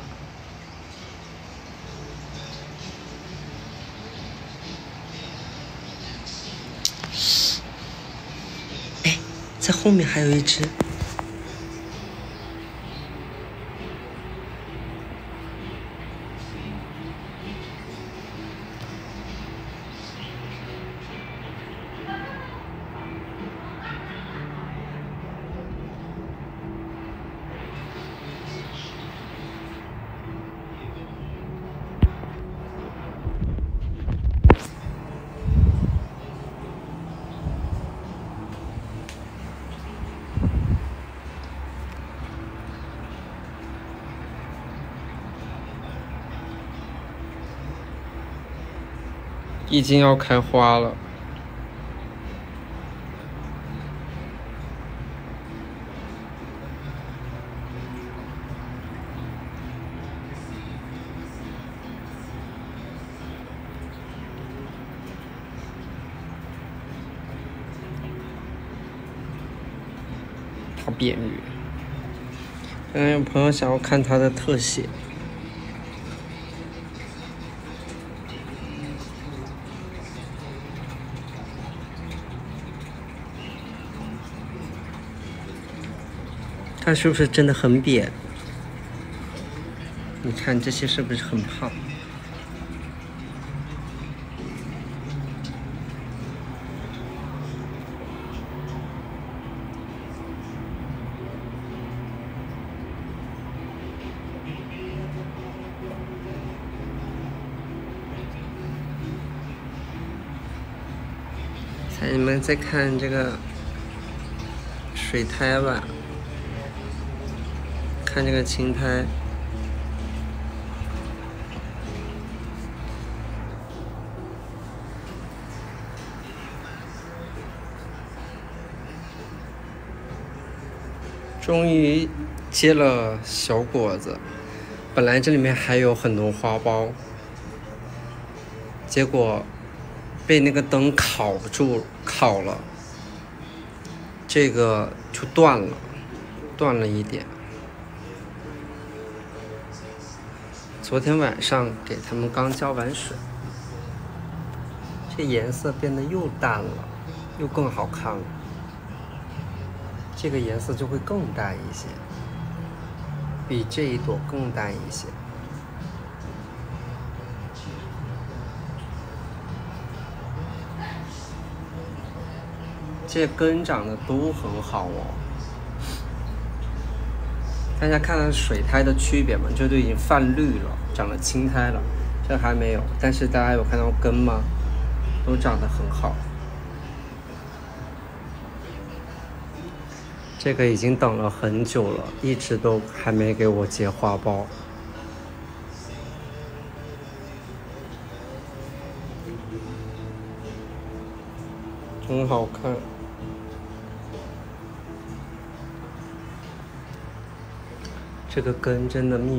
哎，在后面还有一只。已经要开花了。大扁鱼。刚刚有朋友想要看它的特写。它是不是真的很扁？你看这些是不是很胖？你们再看这个水苔吧。看这个青苔， 终于结了小果子，本来这里面还有很多花苞，结果被那个灯烤了，这个就断了一点。昨天晚上给他们刚浇完水，这颜色变得又淡了，又更好看了。这个颜色就会更淡一些，比这一朵更淡一些。这根长得都很好哦。大家看到水苔的区别吗？这都已经泛绿了，长了青苔了，这还没有。但是大家有看到根吗？都长得很好。这个已经等了很久了，一直都还没给我结花苞。很好看。这个根真的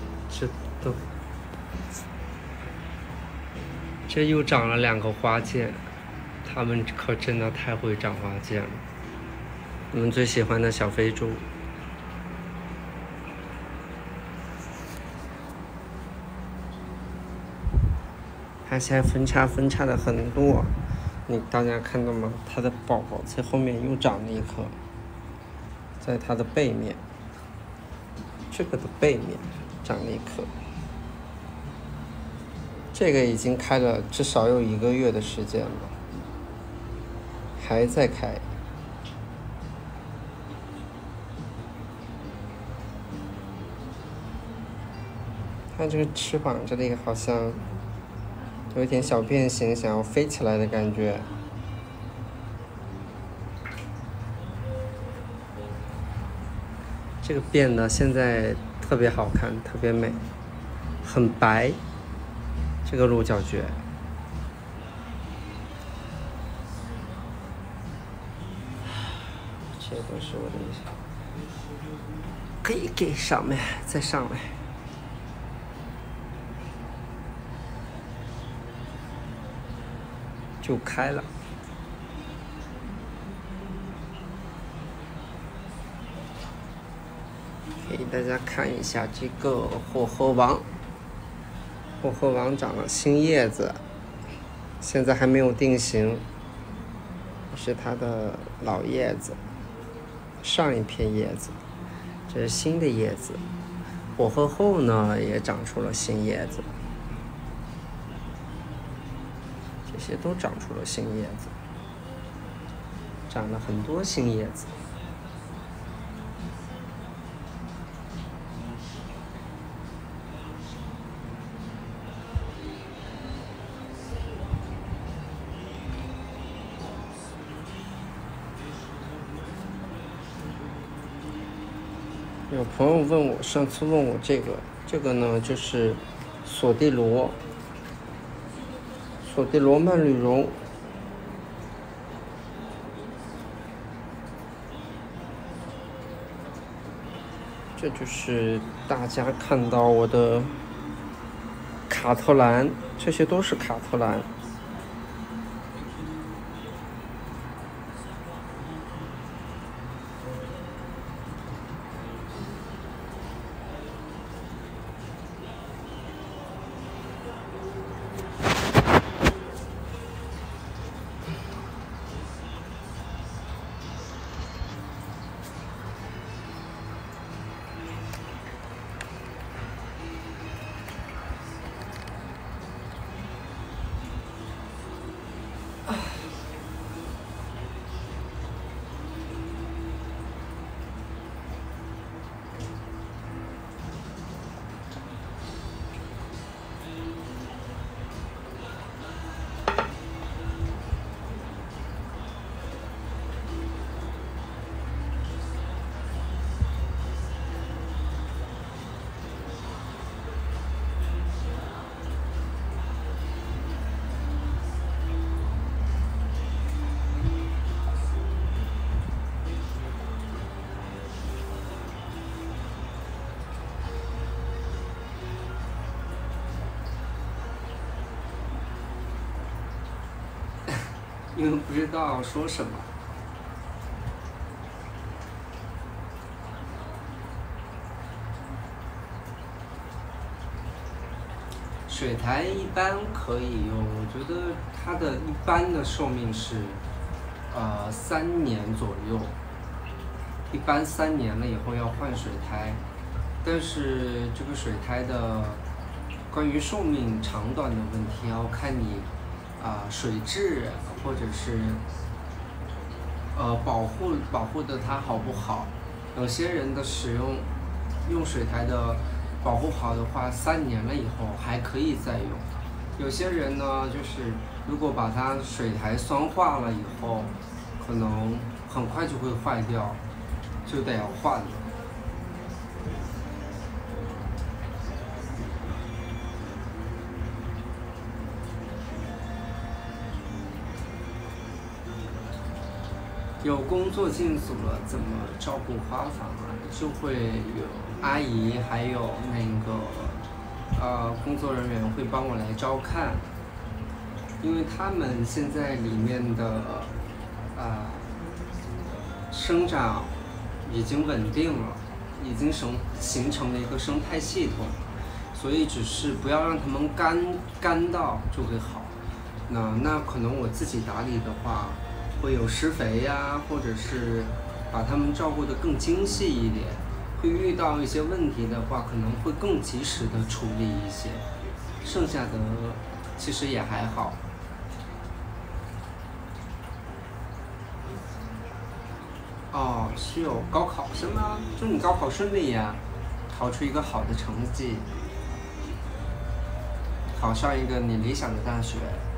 这又长了2个花剑，它们可真的太会长花剑了。我们最喜欢的小飞猪，它现在分叉的很多，大家看到吗？它的宝宝在后面又长了一颗，在它的背面，这个的背面长了一颗。这个已经开了至少有1个月的时间了，还在开。它这个翅膀这里好像有点小变形，想要飞起来的感觉。这个变得现在特别好看，特别美，很白。这个鹿角蕨，这都是我的意思。可以给上面再上来。就开了。给大家看一下这个火鹤王。火鹤王长了新叶子，现在还没有定型，是它的老叶子，上一片叶子，这是新的叶子。火鹤后呢也长出了新叶子，这些都长出了新叶子，长了很多新叶子。有朋友问我，上次问我这个呢就是索地罗蔓缕绒，这就是大家看到我的卡特兰，这些都是卡特兰。 因为不知道说什么。水苔一般可以用，我觉得它的一般的寿命是3年左右，一般3年了以后要换水苔，但是这个水苔的关于寿命长短的问题要看你水质或者是保护的它好不好。有些人的用水苔的保护好的话，3年了以后还可以再用。有些人呢，就是如果把它水苔酸化了以后，可能很快就会坏掉，就得要换了。有工作进组了，怎么照顾花房啊？就会有阿姨，还有那个工作人员会帮我来照看，因为他们现在里面的生长已经稳定了，已经形成了一个生态系统，所以只是不要让它们干到就会好。那可能我自己打理的话，会有施肥呀，或者是把它们照顾得更精细一点。会遇到一些问题的话，可能会更及时的处理一些。剩下的其实也还好。哦，是有高考是吗？祝你高考顺利呀，考出一个好的成绩，考上一个你理想的大学。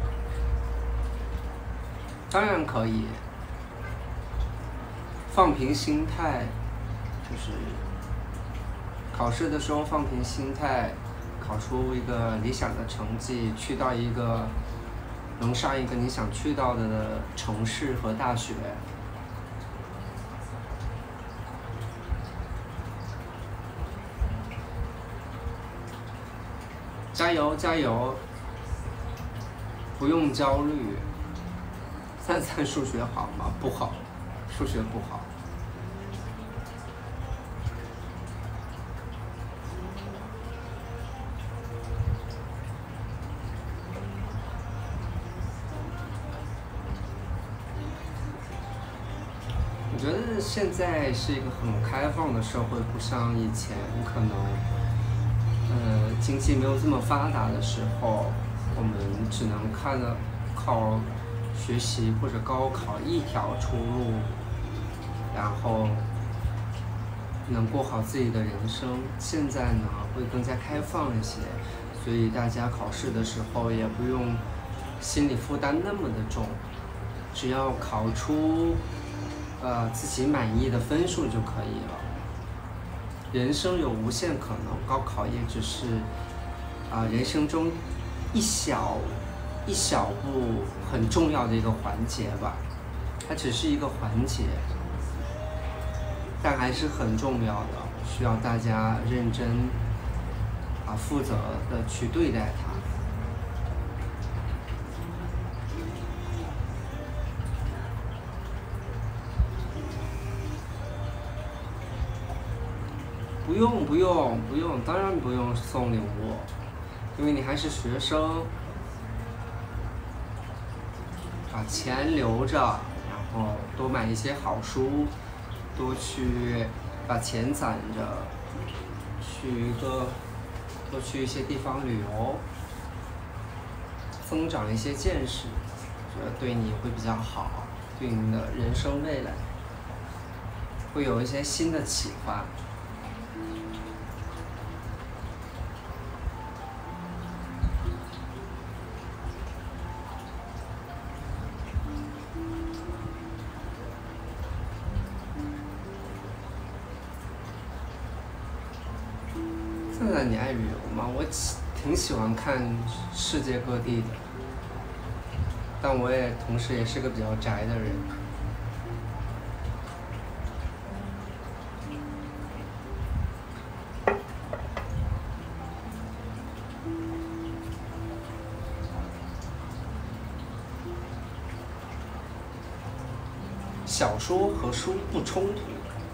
当然可以，放平心态，就是考试的时候放平心态，考出一个理想的成绩，去到一个能上一个你想去到的城市和大学。加油加油！不用焦虑。3数学好吗？不好，数学不好。我觉得现在是一个很开放的社会，不像以前可能，经济没有这么发达的时候，我们只能靠学习或者高考一条出路，然后能过好自己的人生。现在呢，会更加开放一些，所以大家考试的时候也不用心理负担那么的重，只要考出自己满意的分数就可以了。人生有无限可能，高考也只是人生中一小步很重要的一个环节吧，它只是一个环节，但还是很重要的，需要大家认真负责的去对待它。不用，当然不用送礼物，因为你还是学生。把钱留着，然后多买一些好书，多去把钱攒着，多去一些地方旅游，增长一些见识，觉得对你会比较好，对你的人生未来会有一些新的启发。现在你爱旅游吗？我挺喜欢看世界各地的，但我也同时也是个比较宅的人。 小说和书不冲突。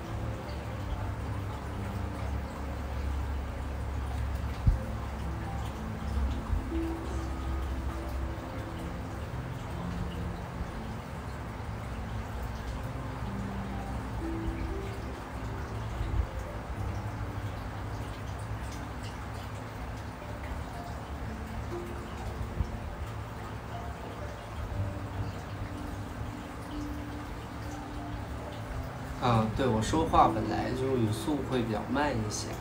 对，我说话本来就语速会比较慢一些。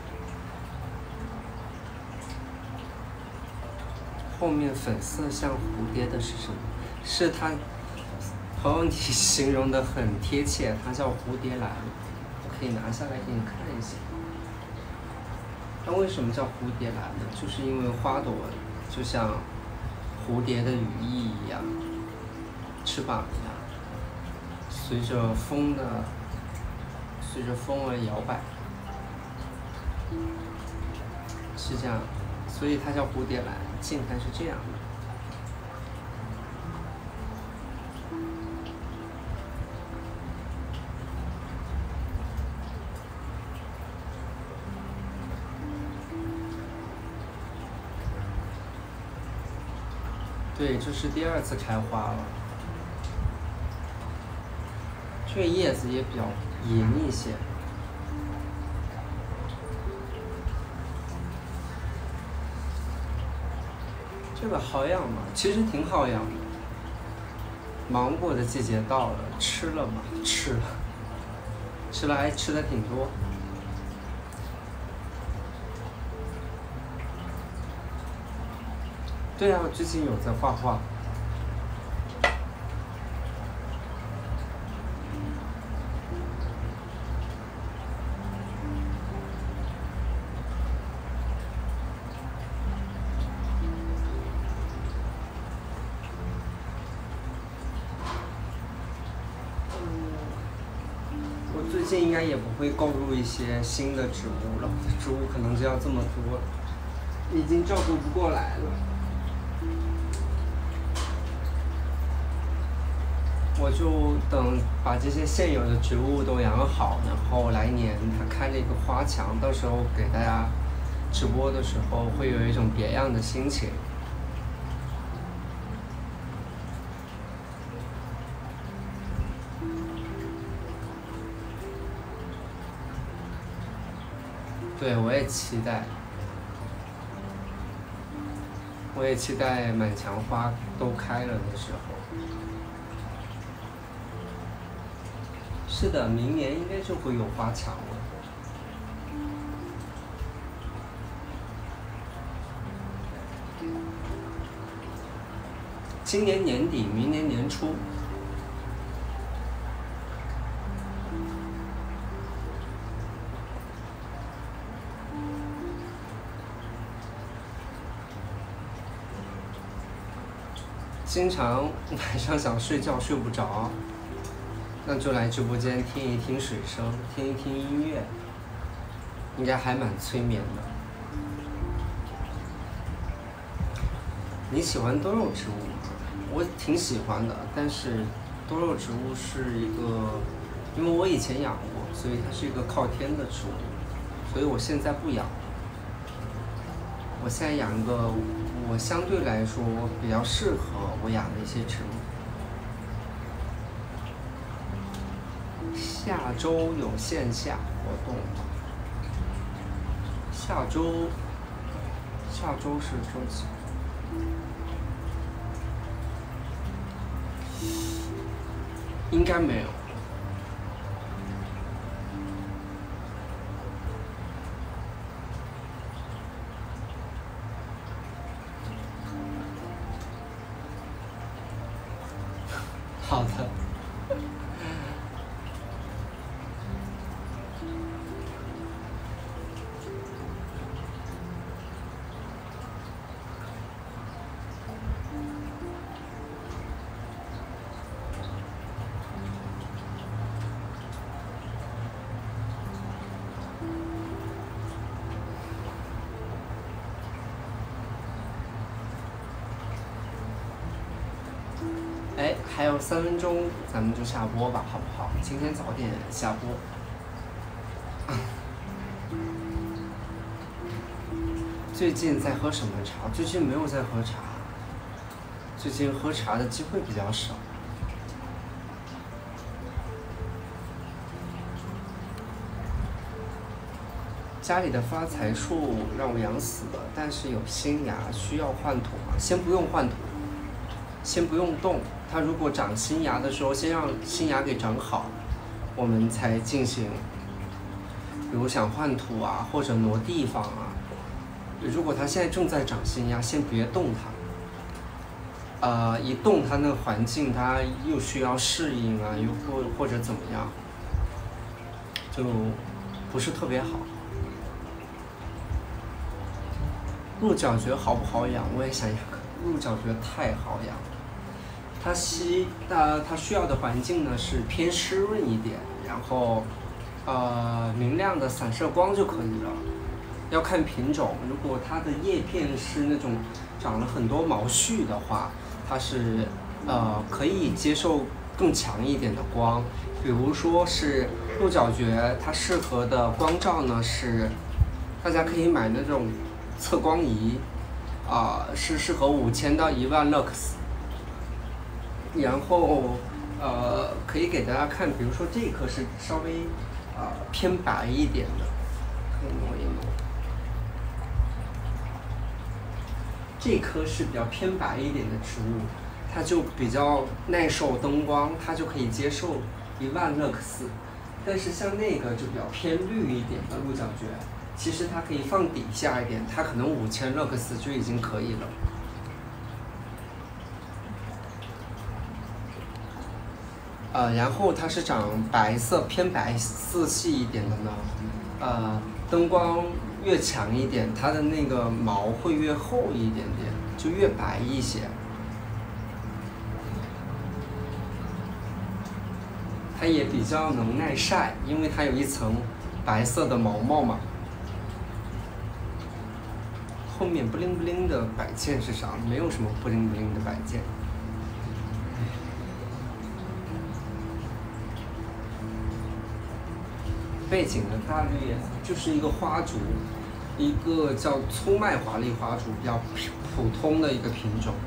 后面粉色像蝴蝶的是什么？是它，朋友你形容的很贴切，它叫蝴蝶兰，我可以拿下来给你看一下。它为什么叫蝴蝶兰呢？就是因为花朵就像蝴蝶的羽翼一样，翅膀一样，随着风而摇摆，是这样，所以它叫蝴蝶兰，静态是这样的。对，这是第2次开花了。这个叶子也比较银一些。这个好养吗？其实挺好养的。芒果的季节到了，吃了吗？吃了，吃了还吃的挺多。对啊，最近有在画画。我最近应该也不会购入一些新的植物了，植物可能就要这么多了，已经照顾不过来了。我就等把这些现有的植物都养好，然后来年它开了一个花墙，到时候给大家直播的时候会有一种别样的心情。对，我也期待。我也期待满墙花都开了的时候。是的，明年应该就会有花墙了。今年年底，明年年初。经常晚上想睡觉睡不着，那就来直播间听一听水声，听一听音乐，应该还蛮催眠的。你喜欢多肉植物吗？我挺喜欢的，但是多肉植物是一个，因为我以前养过，所以它是一个靠天的植物，所以我现在不养。我现在养一个我相对来说比较适合我养的一些植物。下周有线下活动吗？下周是周几？应该没有。好的。哎， 哎，还有3分钟，咱们就下播吧，好不好？今天早点下播。最近在喝什么茶？最近没有在喝茶，最近喝茶的机会比较少。家里的发财树让我养死了，但是有新芽，需要换土吗？先不用换土，先不用动。它如果长新芽的时候，先让新芽给长好，我们才进行。比如想换土啊，或者挪地方啊。如果它现在正在长新芽，先别动它。一动它那个环境，它又需要适应啊，又或者怎么样，就不是特别好。鹿角蕨好不好养？我也想养。鹿角蕨太好养，它需要的环境呢是偏湿润一点，然后明亮的散射光就可以了。要看品种，如果它的叶片是那种长了很多毛絮的话，它是可以接受更强一点的光。比如说是鹿角蕨，它适合的光照呢是，大家可以买那种测光仪，是适合5000到10000 lux。然后可以给大家看，比如说这棵是稍微偏白一点的，可以挪一挪。这棵是比较偏白一点的植物，它就比较耐受灯光，它就可以接受10000 lux。但是像那个就比较偏绿一点的鹿角蕨，其实它可以放底下一点，它可能5000 lux 就已经可以了。然后它是长白色偏白色系一点的呢，灯光越强一点，它的那个毛会越厚一点点，就越白一些。它也比较能耐晒，因为它有一层白色的毛毛嘛。后面不灵不灵的摆件是啥？没有什么不灵不灵的摆件。背景的大绿叶就是一个花烛，一个叫粗麦华丽花烛，比较普通的一个品种。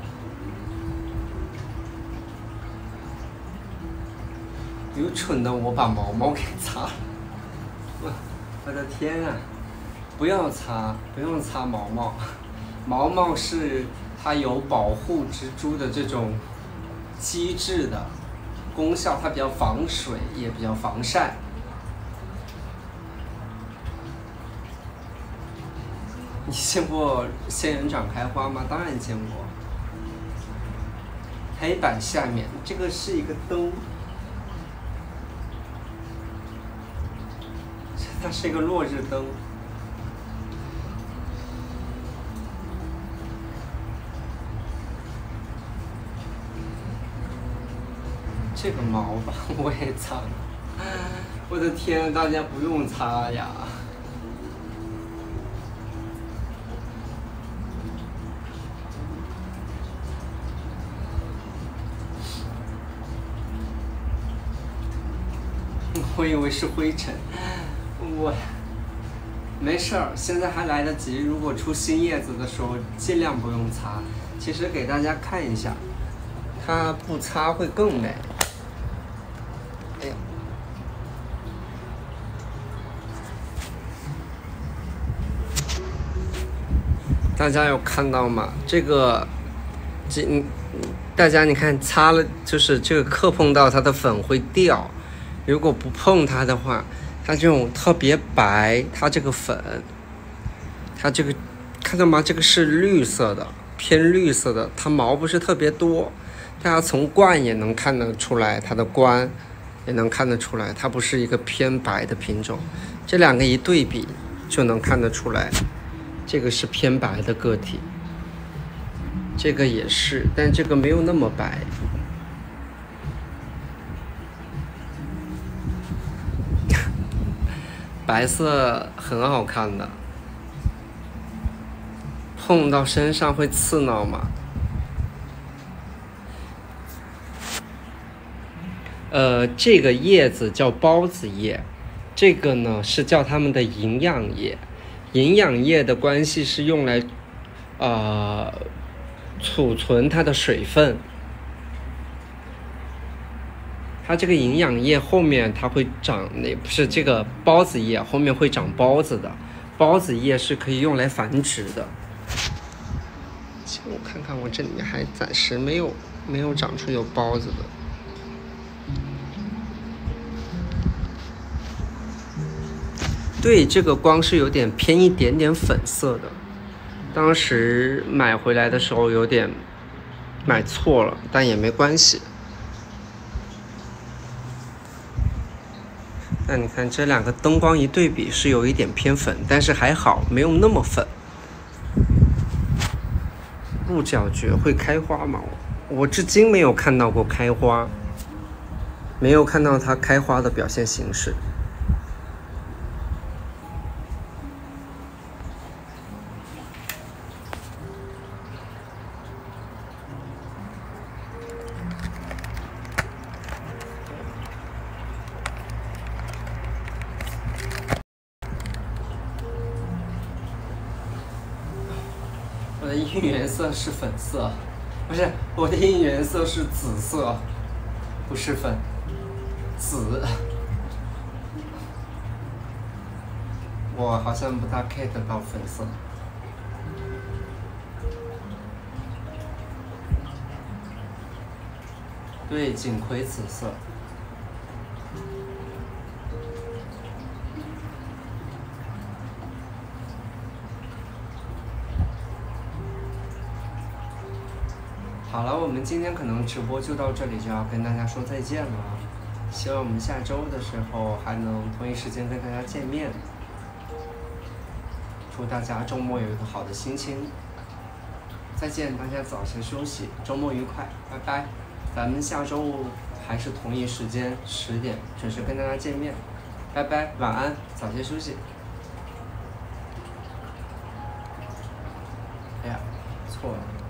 愚蠢的我把毛毛给擦了，我的天啊！不要擦，不用擦毛毛，毛毛是它有保护植株的这种机制的功效，它比较防水，也比较防晒。你见过仙人掌开花吗？当然见过。黑板下面这个是一个灯，它是一个落日灯。这个毛吧，我也擦了。我的天，大家不用擦呀。我以为是灰尘，我没事儿，现在还来得及。如果出新叶子的时候，尽量不用擦。其实给大家看一下，它不擦会更美。哎呀，大家有看到吗？大家你看擦了，就是这个磕碰到它的粉会掉。如果不碰它的话，它这种特别白，它这个粉，它这个看到吗？这个是绿色的，偏绿色的，它毛不是特别多，大家从冠也能看得出来，它的冠也能看得出来，它不是一个偏白的品种。这两个一对比就能看得出来，这个是偏白的个体，这个也是，但这个没有那么白。白色很好看的，碰到身上会刺挠吗？ 这个叶子叫孢子叶，这个呢是叫它们的营养液。营养液的关系是用来储存它的水分。它这个营养液后面它会长，也不是这个孢子叶后面会长孢子的，孢子叶是可以用来繁殖的。我看看，我这里面还暂时没有长出有孢子的。对，这个光是有点偏一点点粉色的，当时买回来的时候有点买错了，但也没关系。那你看这两个灯光一对比是有一点偏粉，但是还好没有那么粉。鹿角蕨会开花吗？我至今没有看到过开花，没有看到它开花的表现形式。我的应援色是粉色，不是，我的应援色是紫色，不是粉，紫。我好像不大 get 到粉色。对，锦葵紫色。好了，我们今天可能直播就到这里，就要跟大家说再见了。希望我们下周的时候还能同一时间跟大家见面。祝大家周末有一个好的心情。再见，大家早些休息，周末愉快，拜拜。咱们下周还是同一时间10点准时跟大家见面，拜拜，晚安，早些休息。哎呀，错了。